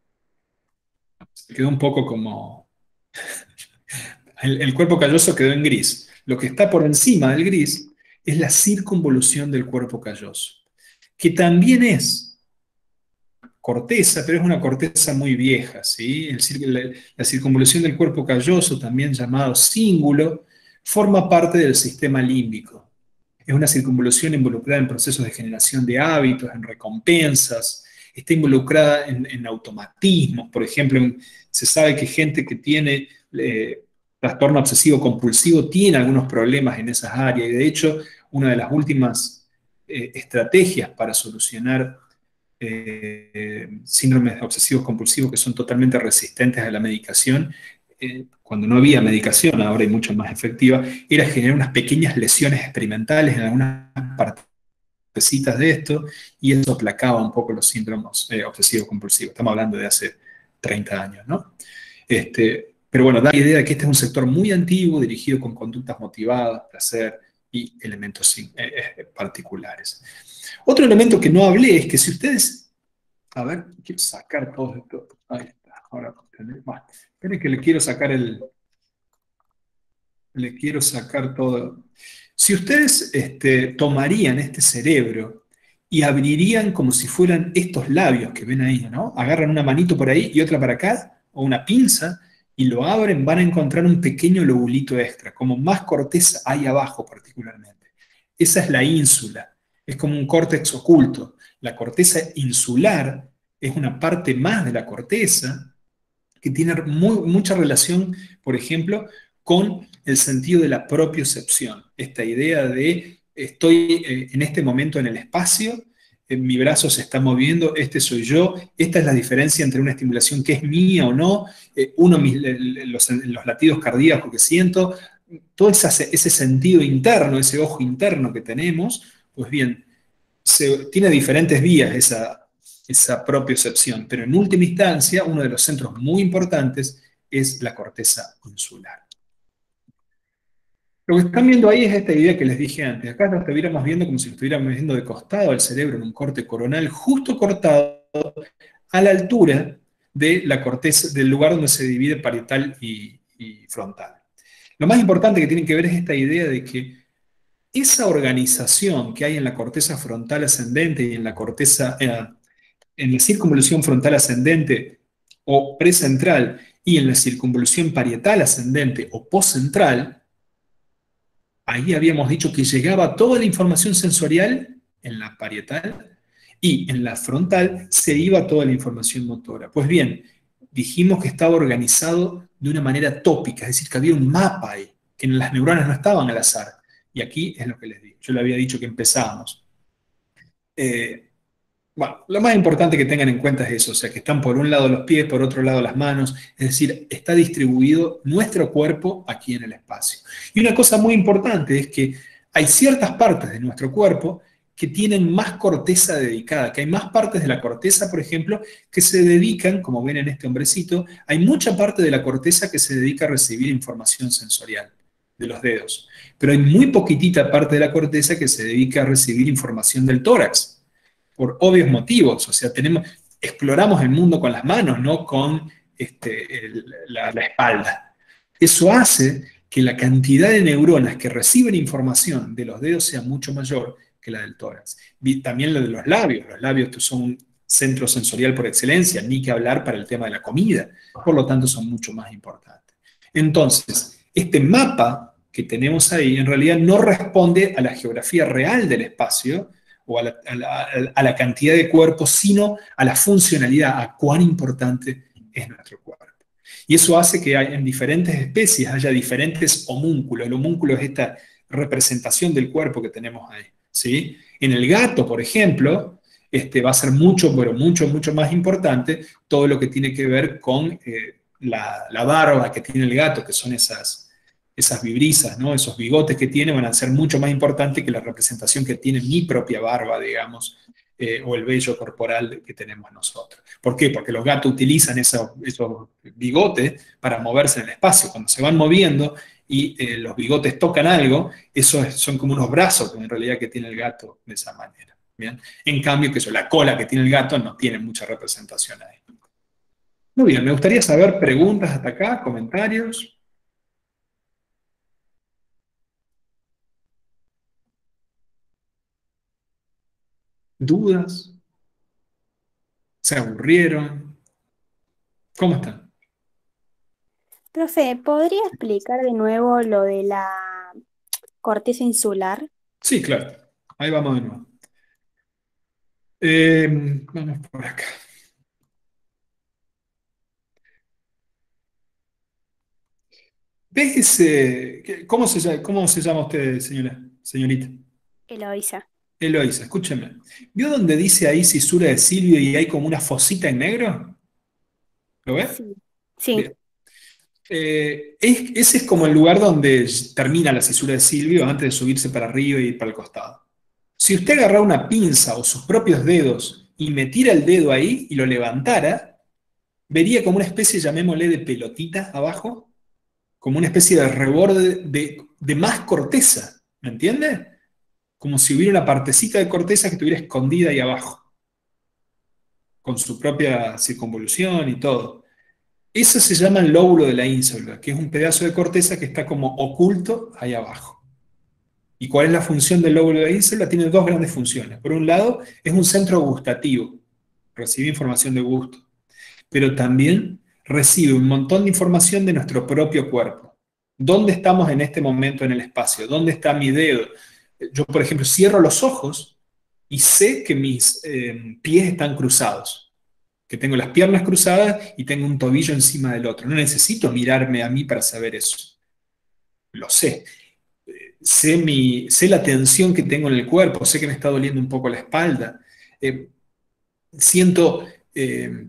se quedó un poco como... El, el cuerpo calloso quedó en gris. Lo que está por encima del gris es la circunvolución del cuerpo calloso, que también es corteza, pero es una corteza muy vieja, ¿sí? El, la, la circunvolución del cuerpo calloso, también llamado cíngulo, forma parte del sistema límbico. Es una circunvolución involucrada en procesos de generación de hábitos, en recompensas, está involucrada en, en automatismos. Por ejemplo, en, se sabe que gente que tiene eh, trastorno obsesivo compulsivo tiene algunos problemas en esas áreas, y de hecho, una de las últimas eh, estrategias para solucionar Eh, síndromes obsesivos compulsivos que son totalmente resistentes a la medicación, eh, cuando no había medicación, ahora hay mucho más efectiva, era generar unas pequeñas lesiones experimentales en algunas partecitas de esto, y eso aplacaba un poco los síndromes eh, obsesivos compulsivos. Estamos hablando de hace treinta años, ¿no? Este, pero bueno, da la idea de que este es un sector muy antiguo, dirigido con conductas motivadas, placer y elementos eh, eh, particulares. Otro elemento que no hablé es que si ustedes, a ver, quiero sacar todo esto, ahí está, ahora, bueno, esperen que le quiero sacar el, le quiero sacar todo. Si ustedes este, tomarían este cerebro y abrirían como si fueran estos labios que ven ahí, ¿no? Agarran una manito por ahí y otra para acá, o una pinza, y lo abren, van a encontrar un pequeño lobulito extra, como más corteza hay abajo particularmente. Esa es la ínsula, es como un córtex oculto. La corteza insular es una parte más de la corteza que tiene muy, mucha relación, por ejemplo, con el sentido de la propiocepción. Esta idea de estoy eh, en este momento en el espacio, eh, mi brazo se está moviendo, este soy yo, esta es la diferencia entre una estimulación que es mía o no, eh, uno mis, los, los latidos cardíacos que siento, todo esa, ese sentido interno, ese ojo interno que tenemos, pues bien, se, tiene diferentes vías esa, esa propiocepción, pero en última instancia, uno de los centros muy importantes es la corteza insular. Lo que están viendo ahí es esta idea que les dije antes. Acá lo estuviéramos viendo como si lo estuviéramos viendo de costado al cerebro en un corte coronal, justo cortado a la altura de la corteza, del lugar donde se divide parietal y, y frontal. Lo más importante que tienen que ver es esta idea de que esa organización que hay en la corteza frontal ascendente y en la corteza, eh, en la circunvolución frontal ascendente o precentral y en la circunvolución parietal ascendente o postcentral, ahí habíamos dicho que llegaba toda la información sensorial en la parietal y en la frontal se iba toda la información motora. Pues bien, dijimos que estaba organizado de una manera tópica, es decir, que había un mapa ahí, que las neuronas no estaban al azar. Y aquí es lo que les digo. Yo le había dicho que empezábamos. Eh, bueno, lo más importante que tengan en cuenta es eso, o sea, que están por un lado los pies, por otro lado las manos, es decir, está distribuido nuestro cuerpo aquí en el espacio. Y una cosa muy importante es que hay ciertas partes de nuestro cuerpo que tienen más corteza dedicada, que hay más partes de la corteza, por ejemplo, que se dedican, como ven en este hombrecito, hay mucha parte de la corteza que se dedica a recibir información sensorial de los dedos, pero hay muy poquitita parte de la corteza que se dedica a recibir información del tórax, por obvios motivos, o sea, tenemos, exploramos el mundo con las manos, no con este, el, la, la espalda. Eso hace que la cantidad de neuronas que reciben información de los dedos sea mucho mayor que la del tórax. También la de los labios, los labios son un centro sensorial por excelencia, ni que hablar para el tema de la comida, por lo tanto son mucho más importantes. Entonces, este mapa que tenemos ahí en realidad no responde a la geografía real del espacio, o a la, a, la, a la cantidad de cuerpos, sino a la funcionalidad, a cuán importante es nuestro cuerpo. Y eso hace que hay, en diferentes especies haya diferentes homúnculos. El homúnculo es esta representación del cuerpo que tenemos ahí, ¿sí? En el gato, por ejemplo, este, va a ser mucho, pero mucho, mucho más importante todo lo que tiene que ver con eh, la, la barba que tiene el gato, que son esas... esas vibrisas, ¿no? Esos bigotes que tiene van a ser mucho más importantes que la representación que tiene mi propia barba, digamos, eh, o el vello corporal que tenemos nosotros. ¿Por qué? Porque los gatos utilizan esos, esos bigotes para moverse en el espacio. Cuando se van moviendo y eh, los bigotes tocan algo, esos son como unos brazos en realidad que tiene el gato de esa manera. ¿Bien? En cambio, que eso, la cola que tiene el gato no tiene mucha representación ahí. Muy bien, me gustaría saber preguntas hasta acá, comentarios. ¿Dudas? ¿Se aburrieron? ¿Cómo están? Profe, ¿podría explicar de nuevo lo de la corteza insular? Sí, claro. Ahí vamos de nuevo. Eh, vamos por acá. ¿Ves ese? ¿Cómo se llama, cómo se llama usted, señora, señorita? Eloísa. Eloísa, escúcheme. ¿Vio donde dice ahí cisura de Silvio y hay como una fosita en negro? ¿Lo ves? Sí. Sí. Bien. Eh, es- ese es como el lugar donde termina la cisura de Silvio antes de subirse para arriba y ir para el costado. Si usted agarrara una pinza o sus propios dedos y metiera el dedo ahí y lo levantara, vería como una especie, llamémosle, de pelotita abajo, como una especie de reborde de, de más corteza, ¿me entiende? Como si hubiera una partecita de corteza que estuviera escondida ahí abajo, con su propia circunvolución y todo. Eso se llama el lóbulo de la ínsula, que es un pedazo de corteza que está como oculto ahí abajo. ¿Y cuál es la función del lóbulo de la ínsula? Tiene dos grandes funciones. Por un lado, es un centro gustativo, recibe información de gusto, pero también recibe un montón de información de nuestro propio cuerpo. ¿Dónde estamos en este momento en el espacio? ¿Dónde está mi dedo? Yo, por ejemplo, cierro los ojos y sé que mis eh, pies están cruzados, que tengo las piernas cruzadas y tengo un tobillo encima del otro. No necesito mirarme a mí para saber eso. Lo sé. Sé, mi, sé la tensión que tengo en el cuerpo, sé que me está doliendo un poco la espalda. Eh, siento... Eh,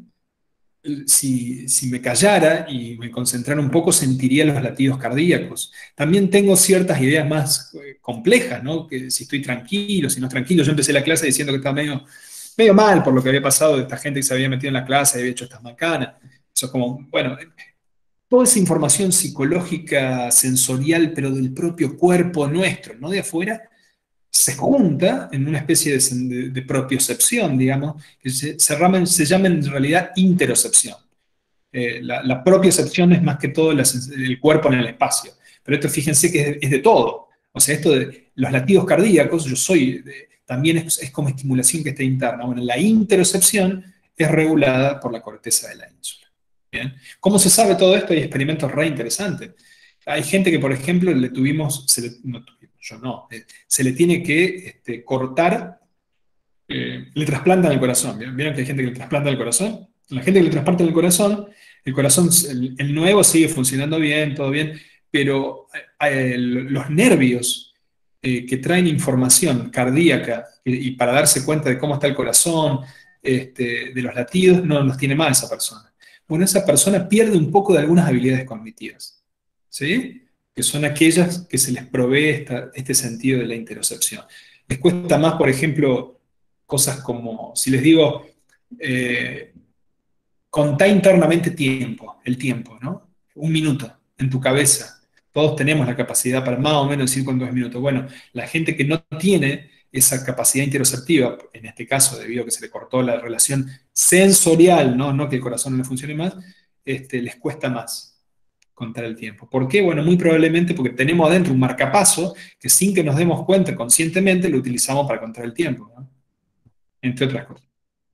Si, si me callara y me concentrara un poco, sentiría los latidos cardíacos. También tengo ciertas ideas más eh, complejas, ¿no? Que si estoy tranquilo, si no tranquilo. Yo empecé la clase diciendo que estaba medio, medio mal por lo que había pasado de esta gente que se había metido en la clase y había hecho estas macanas. Eso es como, bueno, toda esa información psicológica, sensorial, pero del propio cuerpo nuestro, no de afuera, se junta en una especie de, de, de propiocepción, digamos, que se, se, llama, se llama en realidad interocepción. Eh, la, la propiocepción es más que todo la, el cuerpo en el espacio. Pero esto fíjense que es de, es de todo. O sea, esto de los latidos cardíacos, yo soy, de, también es, es como estimulación que está interna. Bueno, la interocepción es regulada por la corteza de la ínsula. ¿Bien? ¿Cómo se sabe todo esto? Hay experimentos re interesantes. Hay gente que, por ejemplo, le tuvimos, se le, no tuvimos, yo no, eh, se le tiene que este, cortar, eh, le trasplantan el corazón. ¿Vieron que hay gente que le trasplanta el corazón? La gente que le trasplanta el corazón, el corazón, el, el nuevo sigue funcionando bien, todo bien, pero eh, los nervios eh, que traen información cardíaca y, y para darse cuenta de cómo está el corazón, este, de los latidos, no los tiene mal esa persona. Bueno, esa persona pierde un poco de algunas habilidades cognitivas, ¿sí? Que son aquellas que se les provee esta, este sentido de la interocepción. Les cuesta más, por ejemplo, cosas como, si les digo, eh, contá internamente tiempo, el tiempo, ¿no? Un minuto en tu cabeza. Todos tenemos la capacidad para más o menos decir cuántos minutos. Bueno, la gente que no tiene esa capacidad interoceptiva, en este caso debido a que se le cortó la relación sensorial, no, no que el corazón no le funcione más, este, les cuesta más contar el tiempo. ¿Por qué? Bueno, muy probablemente porque tenemos adentro un marcapaso que sin que nos demos cuenta conscientemente lo utilizamos para contar el tiempo, ¿no? Entre otras cosas.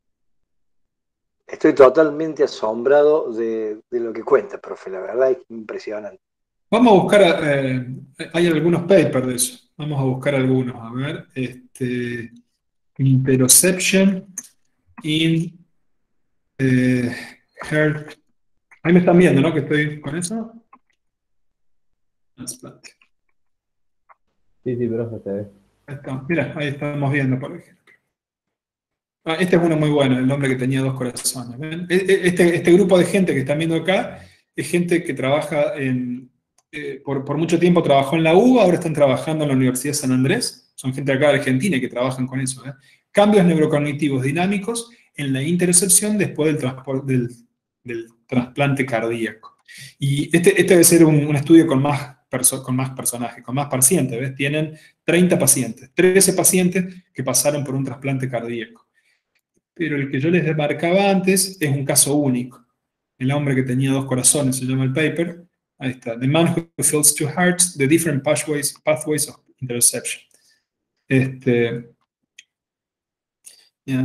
Estoy totalmente asombrado de, de lo que cuenta, profe, la verdad es impresionante. Vamos a buscar, eh, hay algunos papers de eso, vamos a buscar algunos, a ver, este, interoception in eh, heart. Ahí me están viendo, ¿no? Que estoy con eso. Trasplante. Sí, sí, profe, te ve. Ahí está. Mira, ahí estamos viendo, por ejemplo. Ah, este es uno muy bueno, el hombre que tenía dos corazones. ¿Ven? Este, este grupo de gente que están viendo acá es gente que trabaja en, eh, por, por mucho tiempo trabajó en la U B A, ahora están trabajando en la Universidad de San Andrés. Son gente acá de Argentina que trabajan con eso. ¿eh? Cambios neurocognitivos dinámicos en la interocepción después del, del, del trasplante cardíaco. Y este, este debe ser un, un estudio con más, perso con más personajes, con más pacientes. ¿ves? Tienen treinta pacientes, trece pacientes que pasaron por un trasplante cardíaco. Pero el que yo les marcaba antes es un caso único. El hombre que tenía dos corazones, se llama el paper. Ahí está. The man who fills two hearts, the different pathways, pathways of interoception. Este, y,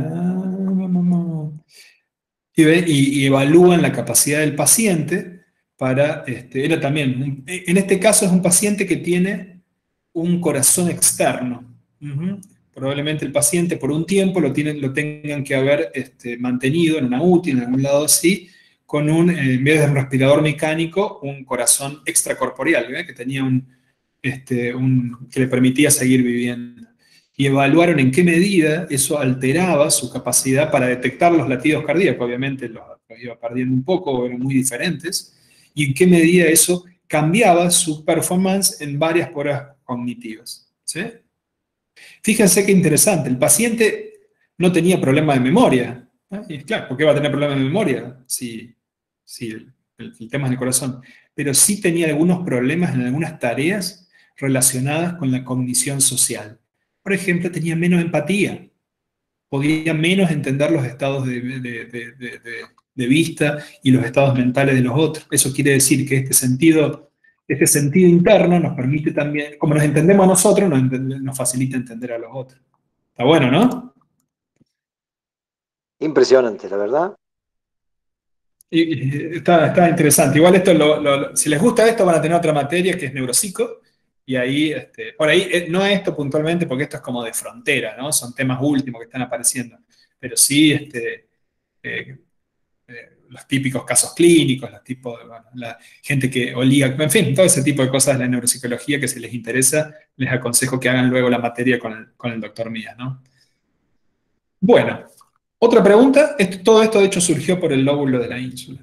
ve, y, y evalúan la capacidad del paciente para, este, era también, en este caso es un paciente que tiene un corazón externo. Uh-huh. Probablemente el paciente por un tiempo lo, tienen, lo tengan que haber este, mantenido en una U T I, en algún lado así, con un, eh, en vez de un respirador mecánico, un corazón extracorporeal, ¿eh? que tenía un, este, un, que le permitía seguir viviendo. Y evaluaron en qué medida eso alteraba su capacidad para detectar los latidos cardíacos, obviamente los, los iba perdiendo un poco, eran muy diferentes, y en qué medida eso cambiaba su performance en varias poras cognitivas. ¿Sí? Fíjense qué interesante, el paciente no tenía problema de memoria. ¿eh? Y claro, ¿por qué va a tener problema de memoria si, si el, el, el tema es el corazón? Pero sí tenía algunos problemas en algunas tareas relacionadas con la cognición social. Por ejemplo, tenía menos empatía, podía menos entender los estados de, de, de, de, de, de vista y los estados mentales de los otros. Eso quiere decir que este sentido... Este sentido interno nos permite también, como nos entendemos a nosotros, nos, nos facilita entender a los otros. Está bueno, ¿no? Impresionante, la verdad. Y, y está, está interesante. Igual esto, lo, lo- si les gusta esto, van a tener otra materia que es neuropsico. Y ahí, este, por ahí, eh, no esto puntualmente, porque esto es como de frontera, ¿no? Son temas últimos que están apareciendo. Pero sí, este, eh, eh, los típicos casos clínicos, los tipos de, bueno, la gente que olía, en fin, todo ese tipo de cosas de la neuropsicología que si les interesa, les aconsejo que hagan luego la materia con el, con el doctor Mías, ¿no? Bueno, otra pregunta. Esto- todo esto de hecho surgió por el lóbulo de la ínsula.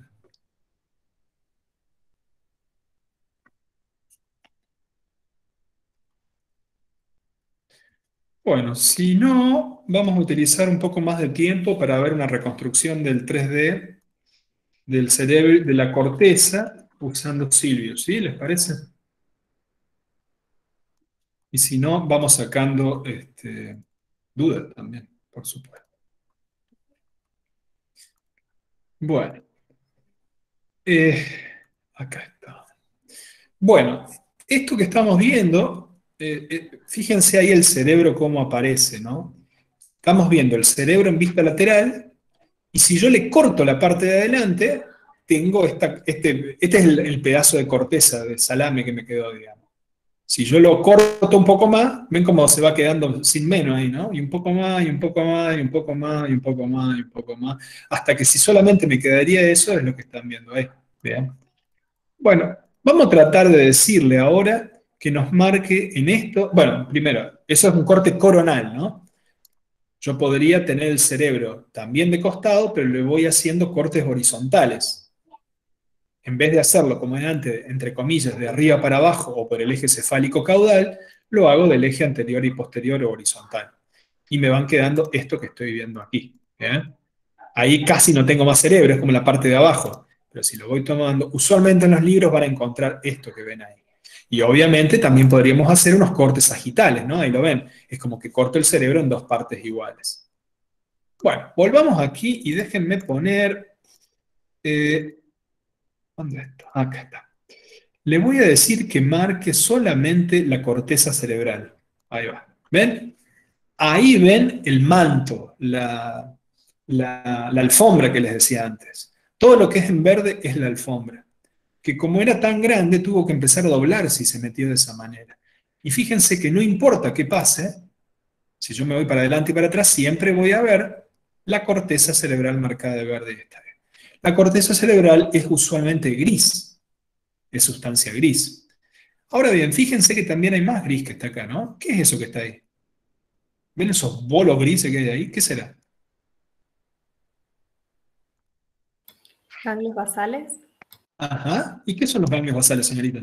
Bueno, si no, vamos a utilizar un poco más de tiempo para ver una reconstrucción del tres D del cerebro, de la corteza, usando Silvio, ¿sí? ¿Les parece? Y si no, vamos sacando este, dudas también, por supuesto. Bueno, eh, acá está. Bueno, esto que estamos viendo, eh, eh, fíjense ahí el cerebro cómo aparece, ¿no? Estamos viendo el cerebro en vista lateral. Y si yo le corto la parte de adelante, tengo esta, este, este es el, el pedazo de corteza, de salame que me quedó, digamos. Si yo lo corto un poco más, ven cómo se va quedando sin menos ahí, ¿no? Y un poco más, y un poco más, y un poco más, y un poco más, y un poco más. Hasta que si solamente me quedaría eso, es lo que están viendo ahí. ¿Bien? Bueno, vamos a tratar de decirle ahora que nos marque en esto. Bueno, primero, eso es un corte coronal, ¿no? Yo podría tener el cerebro también de costado, pero le voy haciendo cortes horizontales. En vez de hacerlo como es antes, entre comillas, de arriba para abajo o por el eje cefálico-caudal, lo hago del eje anterior y posterior o horizontal. Y me van quedando esto que estoy viendo aquí. ¿Bien? Ahí casi no tengo más cerebro, es como la parte de abajo. Pero si lo voy tomando, usualmente en los libros van a encontrar esto que ven ahí. Y obviamente también podríamos hacer unos cortes sagitales, ¿no? Ahí lo ven. Es como que corto el cerebro en dos partes iguales. Bueno, volvamos aquí y déjenme poner... eh, ¿dónde está? Acá está. Le voy a decir que marque solamente la corteza cerebral. Ahí va. ¿Ven? Ahí ven el manto, la, la, la alfombra que les decía antes. Todo lo que es en verde es la alfombra, que como era tan grande tuvo que empezar a doblarse y se metió de esa manera. Y fíjense que no importa qué pase, si yo me voy para adelante y para atrás, siempre voy a ver la corteza cerebral marcada de verde esta vez. La corteza cerebral es usualmente gris, es sustancia gris. Ahora bien, fíjense que también hay más gris que está acá, ¿no? ¿Qué es eso que está ahí? ¿Ven esos bolos grises que hay ahí? ¿Qué será? Ganglios basales. Ajá. ¿Y qué son los ganglios basales, señorita?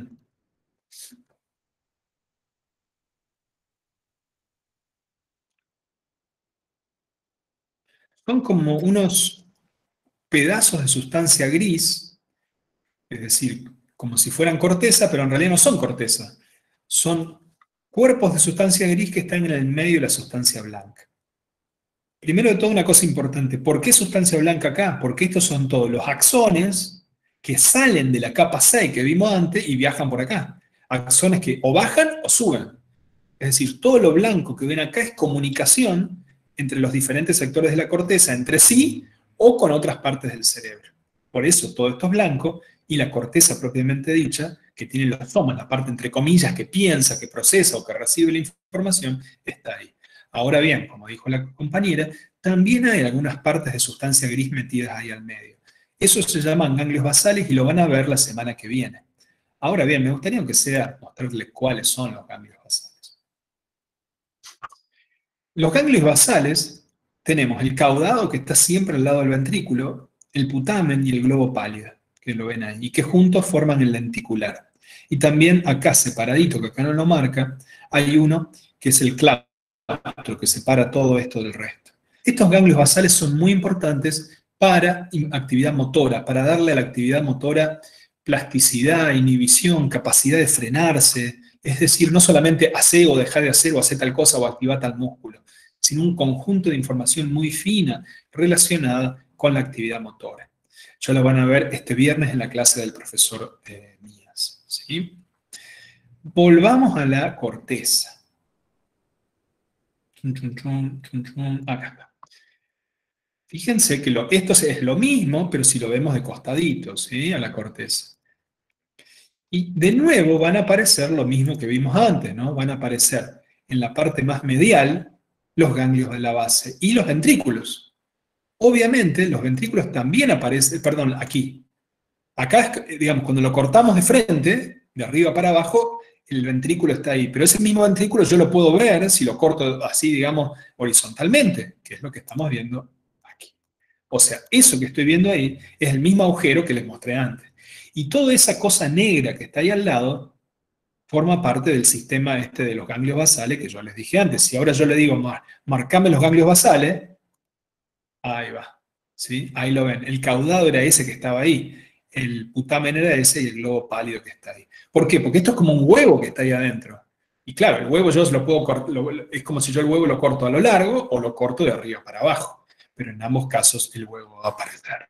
Son como unos pedazos de sustancia gris, es decir, como si fueran corteza, pero en realidad no son corteza. Son cuerpos de sustancia gris que están en el medio de la sustancia blanca. Primero de todo, una cosa importante. ¿Por qué sustancia blanca acá? Porque estos son todos los axones que salen de la capa seis que vimos antes y viajan por acá. Axones que o bajan o suben. Es decir, todo lo blanco que ven acá es comunicación entre los diferentes sectores de la corteza, entre sí o con otras partes del cerebro. Por eso todo esto es blanco y la corteza propiamente dicha, que tiene los somas, la parte entre comillas que piensa, que procesa o que recibe la información, está ahí. Ahora bien, como dijo la compañera, también hay algunas partes de sustancia gris metidas ahí al medio. Eso se llaman ganglios basales y lo van a ver la semana que viene. Ahora bien, me gustaría aunque sea mostrarles cuáles son los ganglios basales. Los ganglios basales tenemos el caudado que está siempre al lado del ventrículo, el putamen y el globo pálido, que lo ven ahí, y que juntos forman el lenticular. Y también acá separadito, que acá no lo marca, hay uno que es el claustro, que separa todo esto del resto. Estos ganglios basales son muy importantes para actividad motora, para darle a la actividad motora plasticidad, inhibición, capacidad de frenarse, es decir, no solamente hacer o dejar de hacer o hacer tal cosa o activar tal músculo, sino un conjunto de información muy fina relacionada con la actividad motora. Ya lo van a ver este viernes en la clase del profesor eh, Mías. ¿Sí? Volvamos a la corteza. Acá está. Fíjense que lo, esto es lo mismo, pero si lo vemos de costadito, ¿sí? A la corteza. Y de nuevo van a aparecer lo mismo que vimos antes, ¿no? Van a aparecer en la parte más medial los ganglios de la base y los ventrículos. Obviamente los ventrículos también aparecen, perdón, aquí. Acá, digamos, cuando lo cortamos de frente, de arriba para abajo, el ventrículo está ahí. Pero ese mismo ventrículo yo lo puedo ver si lo corto así, digamos, horizontalmente, que es lo que estamos viendo aquí. O sea, eso que estoy viendo ahí es el mismo agujero que les mostré antes. Y toda esa cosa negra que está ahí al lado forma parte del sistema este de los ganglios basales que yo les dije antes. Si ahora yo le digo, mar, marcame los ganglios basales, ahí va. ¿Sí? Ahí lo ven. El caudado era ese que estaba ahí. El putamen era ese y el globo pálido que está ahí. ¿Por qué? Porque esto es como un huevo que está ahí adentro. Y claro, el huevo yo lo puedo cortar, es como si yo el huevo lo corto a lo largo o lo corto de arriba para abajo. Pero en ambos casos el huevo va a aparecer.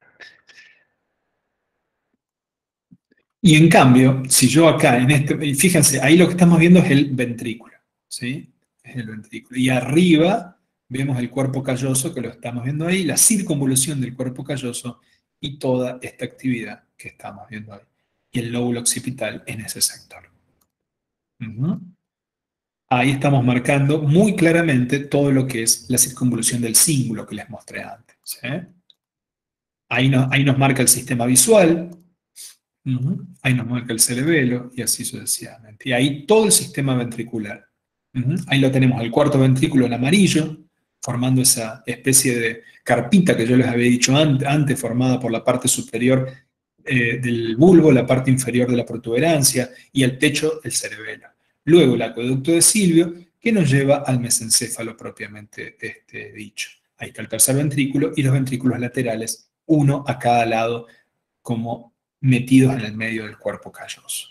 Y en cambio, si yo acá, en este, fíjense, ahí lo que estamos viendo es el ventrículo, ¿sí? Es el ventrículo. Y arriba vemos el cuerpo calloso, que lo estamos viendo ahí, la circunvolución del cuerpo calloso y toda esta actividad que estamos viendo ahí. Y el lóbulo occipital en ese sector. Uh-huh. Ahí estamos marcando muy claramente todo lo que es la circunvolución del cíngulo que les mostré antes, ¿sí? Ahí, no, ahí nos marca el sistema visual. Uh-huh. Ahí nos marca el cerebelo y así sucesivamente. Y ahí todo el sistema ventricular. Uh-huh. Ahí lo tenemos, el cuarto ventrículo en amarillo, formando esa especie de carpita que yo les había dicho antes, antes formada por la parte superior eh, del bulbo, la parte inferior de la protuberancia y el techo, el cerebelo. Luego el acueducto de Silvio, que nos lleva al mesencéfalo propiamente este, dicho. Ahí está el tercer ventrículo y los ventrículos laterales, uno a cada lado, como metidos en el medio del cuerpo calloso.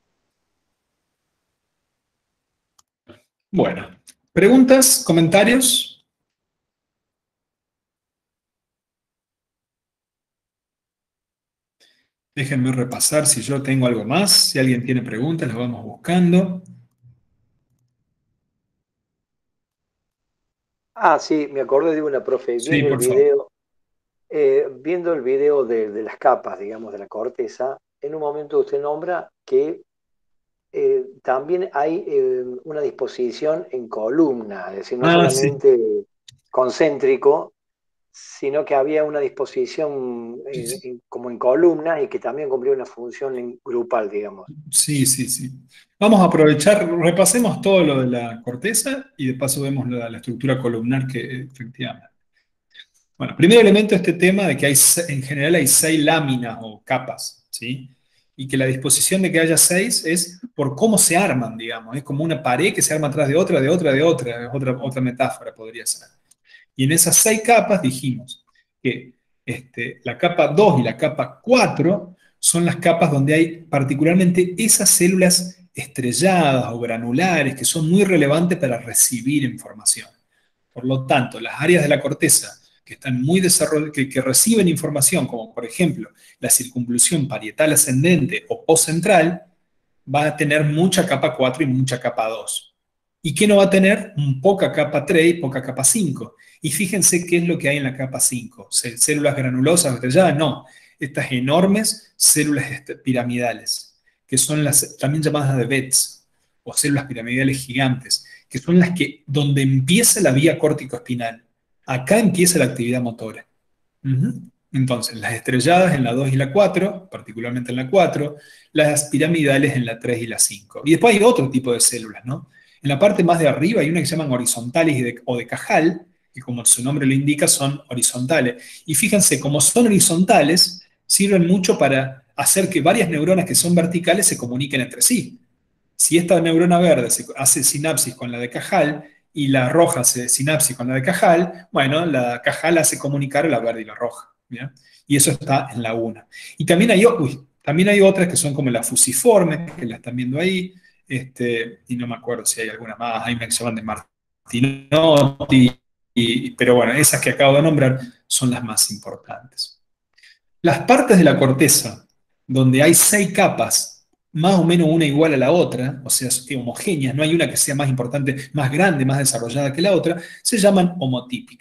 Bueno, ¿preguntas? ¿Comentarios? Déjenme repasar si yo tengo algo más. Si alguien tiene preguntas, las vamos buscando. Ah, sí, me acordé de una, profe. Sí, Viendo el por favor. video, eh, viendo el video de, de las capas, digamos, de la corteza, en un momento usted nombra que eh, también hay eh, una disposición en columna, es decir, no Ah, sí. solamente concéntrico, sino que había una disposición eh, en- como en columnas y que también cumplía una función en- grupal, digamos. Sí, sí, sí. Vamos a aprovechar, repasemos todo lo de la corteza y de paso vemos la, la estructura columnar que eh, efectivamente. Bueno, primer elemento este tema de que hay, se- en general hay seis láminas o capas, ¿sí? Y que la disposición de que haya seis es por cómo se arman, digamos. Es como una pared que se arma atrás de otra, de otra, de otra. Es otra, otra metáfora podría ser. Y en esas seis capas dijimos que este, la capa dos y la capa cuatro son las capas donde hay particularmente esas células estrelladas o granulares que son muy relevantes para recibir información. Por lo tanto, las áreas de la corteza que están muy desarrolladas, que, que reciben información, como por ejemplo la circunvolución parietal ascendente o postcentral, va a tener mucha capa cuatro y mucha capa dos. ¿Y qué no va a tener? Un poca capa tres y poca capa cinco. Y fíjense qué es lo que hay en la capa cinco. Células granulosas estrelladas, no. Estas enormes células este, piramidales, que son las también llamadas de Betz, o células piramidales gigantes, que son las que, donde empieza la vía córtico-espinal. Acá empieza la actividad motora. Uh-huh. Entonces, las estrelladas en la dos y la cuatro, particularmente en la cuatro, las piramidales en la tres y la cinco. Y después hay otro tipo de células, ¿no? En la parte más de arriba hay una que se llaman horizontales y de, o de Cajal, que como su nombre lo indica son horizontales. Y fíjense, como son horizontales, sirven mucho para hacer que varias neuronas que son verticales se comuniquen entre sí. Si esta neurona verde se hace sinapsis con la de Cajal y la roja hace sinapsis con la de Cajal, bueno, la Cajal hace comunicar a la verde y la roja, ¿bien? Y eso está en la una. Y también hay, uy, también hay otras que son como la fusiforme, que la están viendo ahí, este, y no me acuerdo si hay alguna más, hay una que se llaman de Martinotti, y, pero bueno, esas que acabo de nombrar son las más importantes. Las partes de la corteza, donde hay seis capas, más o menos una igual a la otra, o sea, homogéneas, no hay una que sea más importante, más grande, más desarrollada que la otra, se llaman homotípicas.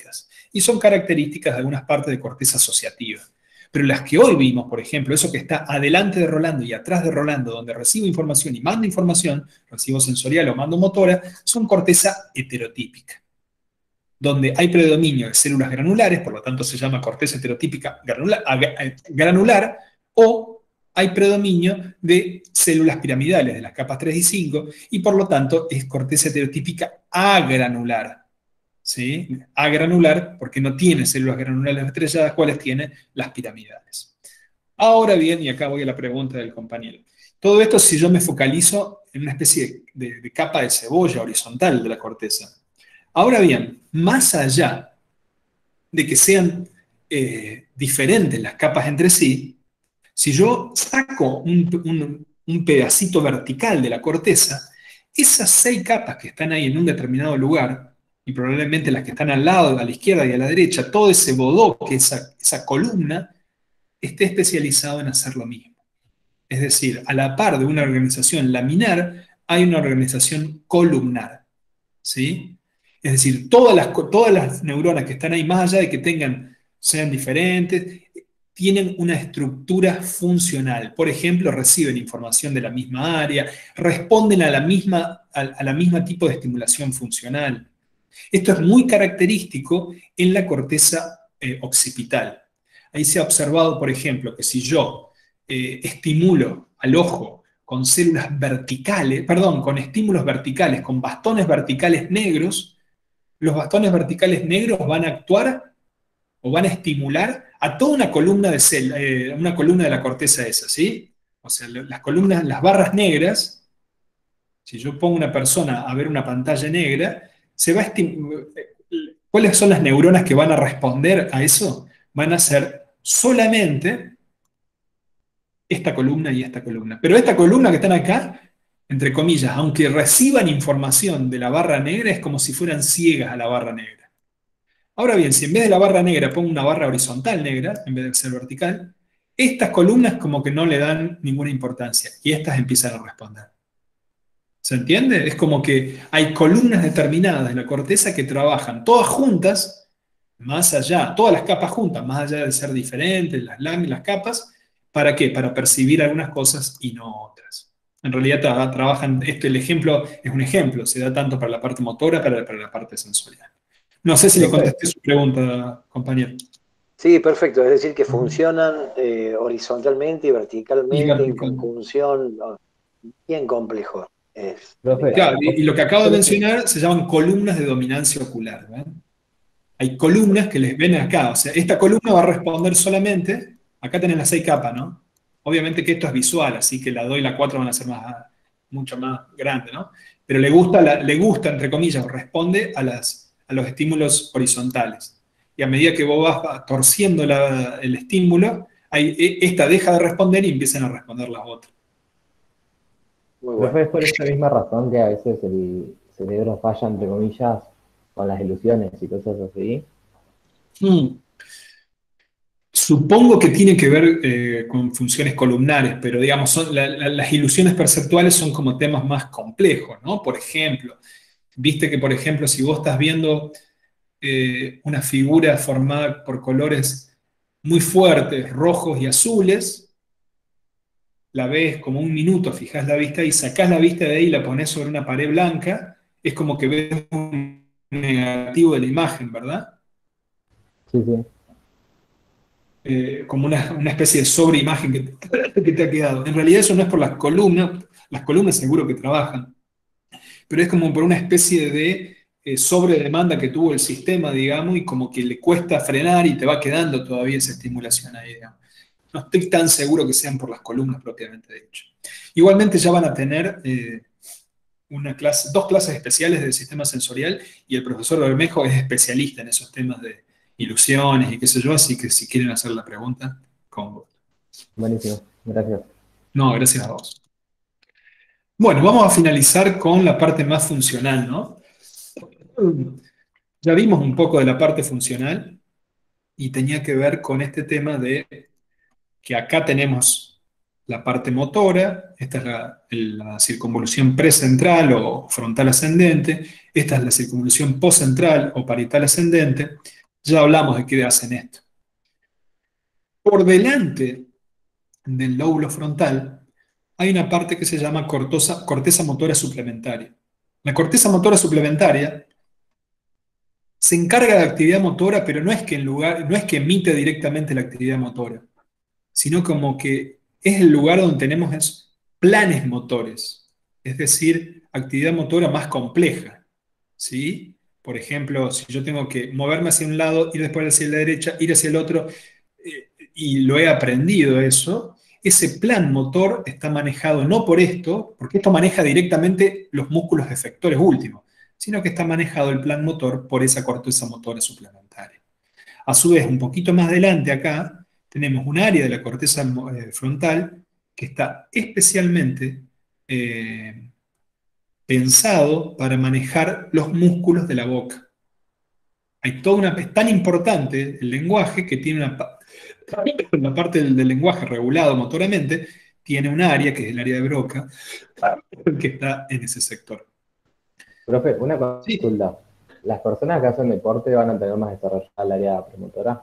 y son características de algunas partes de corteza asociativa. Pero las que hoy vimos, por ejemplo, eso que está adelante de Rolando y atrás de Rolando, donde recibo información y mando información, recibo sensorial o mando motora, son corteza heterotípica, donde hay predominio de células granulares, por lo tanto se llama corteza heterotípica granular, granular o hay predominio de células piramidales de las capas tres y cinco, y por lo tanto es corteza heterotípica agranular. ¿Sí? Agranular, porque no tiene células granulares estrelladas, ¿cuáles tiene? Las piramidales. Ahora bien, y acá voy a la pregunta del compañero. Todo esto si yo me focalizo en una especie de, de, de capa de cebolla horizontal de la corteza. Ahora bien, más allá de que sean eh, diferentes las capas entre sí, si yo saco un, un, un pedacito vertical de la corteza, esas seis capas que están ahí en un determinado lugar, y probablemente las que están al lado, a la izquierda y a la derecha, todo ese bodoque, esa, esa columna, esté especializado en hacer lo mismo. Es decir, a la par de una organización laminar, hay una organización columnar. ¿Sí? Es decir, todas las, todas las neuronas que están ahí, más allá de que tengan, sean diferentes, tienen una estructura funcional. Por ejemplo, reciben información de la misma área, responden a la misma, a, a la misma tipo de estimulación funcional. Esto es muy característico en la corteza eh, occipital. Ahí se ha observado, por ejemplo, que si yo eh, estimulo al ojo con células verticales, perdón, con estímulos verticales, con bastones verticales negros, los bastones verticales negros van a actuar o van a estimular a toda una columna de, cel, eh, una columna de la corteza esa, ¿sí? O sea, las columnas, las barras negras, si yo pongo a una persona a ver una pantalla negra, se va a ¿cuáles son las neuronas que van a responder a eso? Van a ser solamente esta columna y esta columna. Pero esta columna que están acá, entre comillas, aunque reciban información de la barra negra, es como si fueran ciegas a la barra negra. Ahora bien, si en vez de la barra negra pongo una barra horizontal negra, en vez de ser vertical, estas columnas como que no le dan ninguna importancia, y estas empiezan a responder. ¿Se entiende? Es como que hay columnas determinadas de la corteza que trabajan todas juntas, más allá, todas las capas juntas, más allá de ser diferentes, las láminas, las capas, ¿para qué? Para percibir algunas cosas y no otras. En realidad tra trabajan, este, el ejemplo es un ejemplo, se da tanto para la parte motora como para, para la parte sensorial. No sé si le contesté su pregunta, compañero. Sí, perfecto, es decir que funcionan eh, horizontalmente y verticalmente, y vertical. En conjunción, bien complejo. Es, claro, y, y lo que acabo de mencionar se llaman columnas de dominancia ocular. ¿Ven? Hay columnas que les ven acá, o sea, esta columna va a responder solamente, acá tenés las seis capas, ¿no? Obviamente que esto es visual, así que la dos y la cuatro van a ser más, mucho más grandes, ¿no? Pero le gusta, la, le gusta, entre comillas, responde a, las, a los estímulos horizontales. Y a medida que vos vas torciendo la, el estímulo, hay, esta deja de responder y empiezan a responder las otras. Muy bueno. Profe, es por esta misma razón que a veces el cerebro falla, entre comillas, con las ilusiones y cosas así. Mm. Supongo que tiene que ver eh, con funciones columnares, pero digamos, son, la, la, las ilusiones perceptuales son como temas más complejos, ¿no? Por ejemplo, viste que, por ejemplo, si vos estás viendo eh, una figura formada por colores muy fuertes, rojos y azules, la ves como un minuto, fijás la vista y sacás la vista de ahí y la ponés sobre una pared blanca, es como que ves un negativo de la imagen, ¿verdad? Sí, sí. Eh, como una, una especie de sobreimagen que, que te ha quedado. En realidad eso no es por las columnas, las columnas seguro que trabajan, pero es como por una especie de eh, sobredemanda que tuvo el sistema, digamos, y como que le cuesta frenar y te va quedando todavía esa estimulación ahí, digamos. No estoy tan seguro que sean por las columnas propiamente de hecho. Igualmente ya van a tener eh, una clase, dos clases especiales del sistema sensorial y el profesor Bermejo es especialista en esos temas de ilusiones y qué sé yo, así que si quieren hacer la pregunta, con gusto. Buenísimo, gracias. No, gracias a vos. Bueno, vamos a finalizar con la parte más funcional, ¿no? Ya vimos un poco de la parte funcional y tenía que ver con este tema de que acá tenemos la parte motora, esta es la, la circunvolución precentral o frontal ascendente, esta es la circunvolución postcentral o parietal ascendente, Ya hablamos de qué hacen esto. Por delante del lóbulo frontal hay una parte que se llama cortosa- corteza motora suplementaria. La corteza motora suplementaria se encarga de actividad motora, pero no es que en lugar, no es que emite directamente la actividad motora, sino como que es el lugar donde tenemos es- planes motores, es decir, actividad motora más compleja, ¿sí? Por ejemplo, si yo tengo que moverme hacia un lado, ir después hacia la derecha, ir hacia el otro, eh, y lo he aprendido eso, ese plan motor está manejado no por esto, porque esto maneja directamente los músculos efectores últimos, sino que está manejado el plan motor por esa corteza motora suplementaria. A su vez, un poquito más adelante acá, tenemos un área de la corteza eh, frontal que está especialmente eh, pensado para manejar los músculos de la boca. Hay toda una, es tan importante el lenguaje que tiene una, pa- una parte del, del lenguaje regulado motoramente, tiene un área, que es el área de Broca, que está en ese sector. Profe, una Sí, consulta. ¿Las personas que hacen deporte van a tener más desarrollada el área premotora?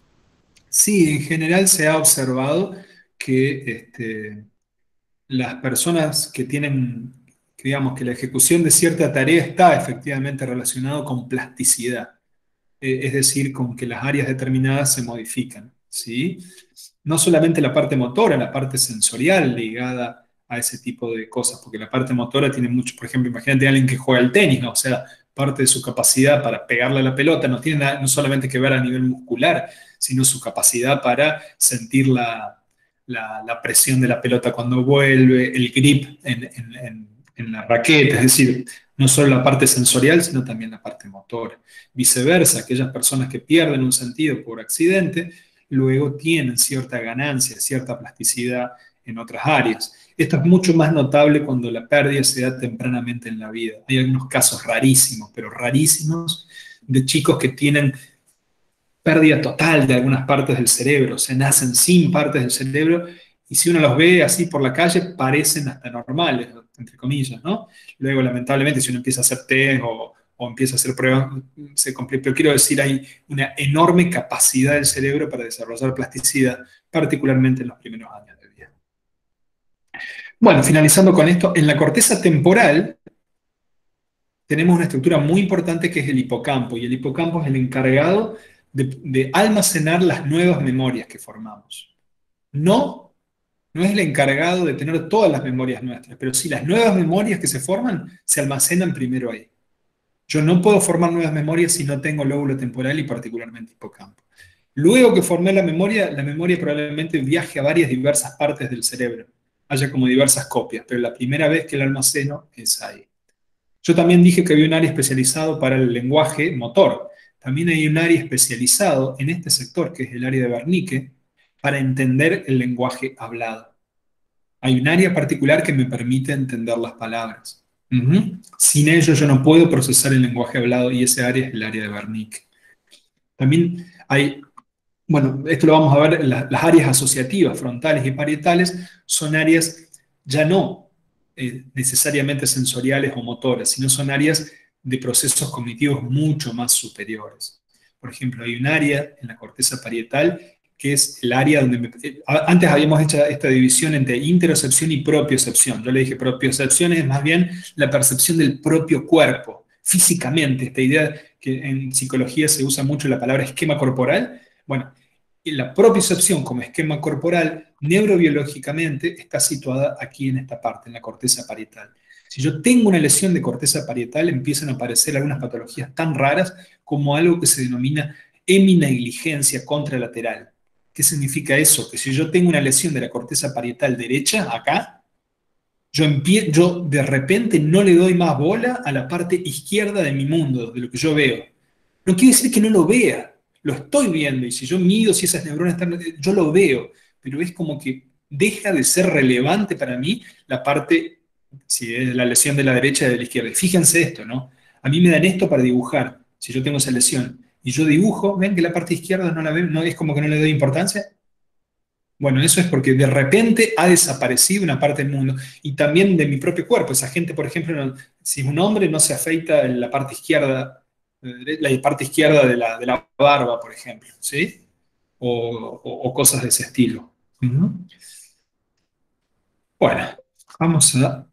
sí, en general se ha observado que este, las personas que tienen, que digamos, que la ejecución de cierta tarea está efectivamente relacionado con plasticidad, eh, es decir, con que las áreas determinadas se modifican, ¿sí? No solamente la parte motora, la parte sensorial ligada a ese tipo de cosas, porque la parte motora tiene mucho, por ejemplo, imagínate a alguien que juega al tenis, ¿no? O sea, parte de su capacidad para pegarle a la pelota no tiene nada- no solamente que ver a nivel muscular, sino su capacidad para sentir la, la- la presión de la pelota cuando vuelve, el grip en, en- en- en la raqueta, es decir, no solo la parte sensorial, sino también la parte motora. Viceversa, aquellas personas que pierden un sentido por accidente, luego tienen cierta ganancia, cierta plasticidad en otras áreas. Esto es mucho más notable cuando la pérdida se da tempranamente en la vida. Hay algunos casos rarísimos, pero rarísimos, de chicos que tienen pérdida total de algunas partes del cerebro, se nacen sin partes del cerebro, y si uno los ve así por la calle, parecen hasta normales, entre comillas, ¿no? Luego, lamentablemente, si uno empieza a hacer test o, o empieza a hacer pruebas, se complica. Pero quiero decir, hay una enorme capacidad del cerebro para desarrollar plasticidad, particularmente en los primeros años de vida. Bueno, finalizando con esto, en la corteza temporal tenemos una estructura muy importante que es el hipocampo, y el hipocampo es el encargado de, de almacenar las nuevas memorias que formamos. No, no es el encargado de tener todas las memorias nuestras, pero sí las nuevas memorias que se forman se almacenan primero ahí. Yo no puedo formar nuevas memorias si no tengo lóbulo temporal y particularmente hipocampo. Luego que formé la memoria, la memoria probablemente viaje a varias diversas partes del cerebro, haya como diversas copias, pero la primera vez que la almaceno es ahí. Yo también dije que había un área especializado para el lenguaje motor. También hay un área especializado en este sector, que es el área de Wernicke, para entender el lenguaje hablado. Hay un área particular que me permite entender las palabras. Uh-huh. Sin ello yo no puedo procesar el lenguaje hablado, y ese área es el área de Wernicke. También hay, bueno, esto lo vamos a ver, las, las áreas asociativas, frontales y parietales, son áreas ya no eh, necesariamente sensoriales o motoras, sino son áreas de procesos cognitivos mucho más superiores. Por ejemplo, hay un área en la corteza parietal que es el área donde... Me, eh, antes habíamos hecho esta división entre interocepción y propiocepción. Yo le dije propiocepción es más bien la percepción del propio cuerpo, físicamente, esta idea que en psicología se usa mucho la palabra esquema corporal. Bueno, la propiocepción como esquema corporal, neurobiológicamente, está situada aquí en esta parte, en la corteza parietal. Si yo tengo una lesión de corteza parietal, empiezan a aparecer algunas patologías tan raras como algo que se denomina heminegligencia contralateral. ¿Qué significa eso? Que si yo tengo una lesión de la corteza parietal derecha, acá, yo, yo de repente no le doy más bola a la parte izquierda de mi mundo, de lo que yo veo. No quiere decir que no lo vea, lo estoy viendo, y si yo mido si esas neuronas están, yo lo veo, pero es como que deja de ser relevante para mí la parte, si es la lesión de la derecha y de la izquierda. Y fíjense esto, ¿no? A mí me dan esto para dibujar, si yo tengo esa lesión, y yo dibujo, ven que la parte izquierda no la veo, no, es como que no le doy importancia. Bueno, eso es porque de repente ha desaparecido una parte del mundo, y también de mi propio cuerpo. Esa gente, por ejemplo, no, si un hombre no se afeita en la parte izquierda la parte izquierda de la, de la barba, por ejemplo, ¿sí? O, o, o cosas de ese estilo. Uh-huh. Bueno, vamos a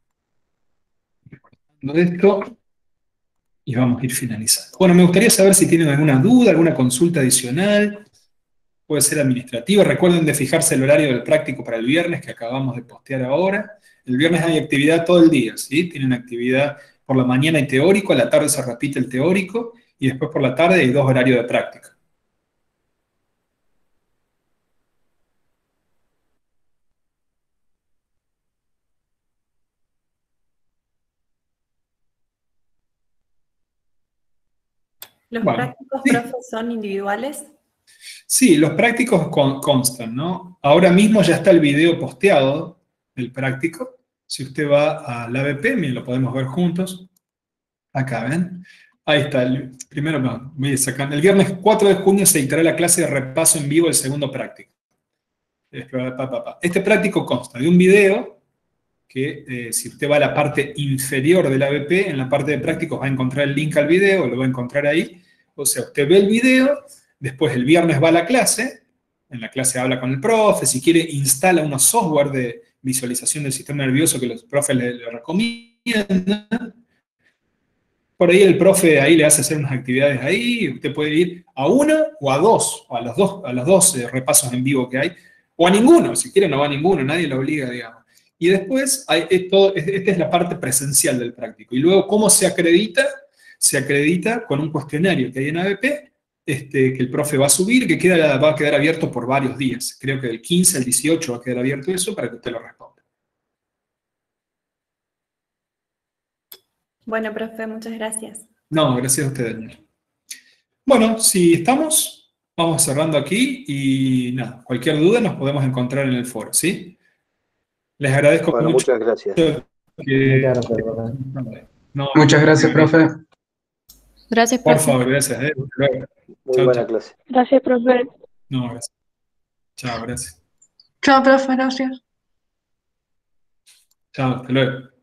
esto y vamos a ir finalizando. Bueno, me gustaría saber si tienen alguna duda, alguna consulta adicional. Puede ser administrativa. Recuerden de fijarse el horario del práctico para el viernes que acabamos de postear ahora. El viernes hay actividad todo el día, ¿sí? Tienen actividad por la mañana y teórico, a la tarde se repite el teórico y después por la tarde hay dos horarios de práctica. ¿Los bueno, prácticos, sí. profe, son individuales? Sí, los prácticos con, constan, ¿no? Ahora mismo ya está el video posteado del práctico. Si usted va a la A B P, miren, lo podemos ver juntos. Acá, ¿ven? Ahí está. El, primero no, voy sacando. El viernes cuatro de junio se dictará la clase de repaso en vivo del segundo práctico. Este práctico consta de un video que eh, si usted va a la parte inferior de la A B P, en la parte de prácticos va a encontrar el link al video, lo va a encontrar ahí. O sea, usted ve el video, después el viernes va a la clase, en la clase habla con el profe, si quiere instala unos software de visualización del sistema nervioso que los profes le, le recomiendan. Por ahí el profe ahí le hace hacer unas actividades ahí, usted puede ir a una o a dos, o a los dos, a los dos eh, repasos en vivo que hay, o a ninguno, si quiere no va a ninguno, nadie lo obliga, digamos. Y después, hay, esto, esta es la parte presencial del práctico. Y luego, ¿cómo se acredita? Se acredita con un cuestionario que hay en A B P, este, que el profe va a subir, que queda, va a quedar abierto por varios días. Creo que del quince al dieciocho va a quedar abierto eso para que usted lo responda. Bueno, profe, muchas gracias. No, gracias a usted, Daniel. Bueno, si estamos, vamos cerrando aquí y nada, cualquier duda nos podemos encontrar en el foro, ¿sí? Les agradezco bueno, mucho. Muchas gracias. Que, Muchas gracias, profe. no, Muchas gracias, profe. Gracias, Por profe. favor, gracias. Eh. Luego. Muy Chau, buena chau. clase. Gracias, profe. No, gracias. Chao, gracias. Chao, profe, gracias. Chao, hasta luego.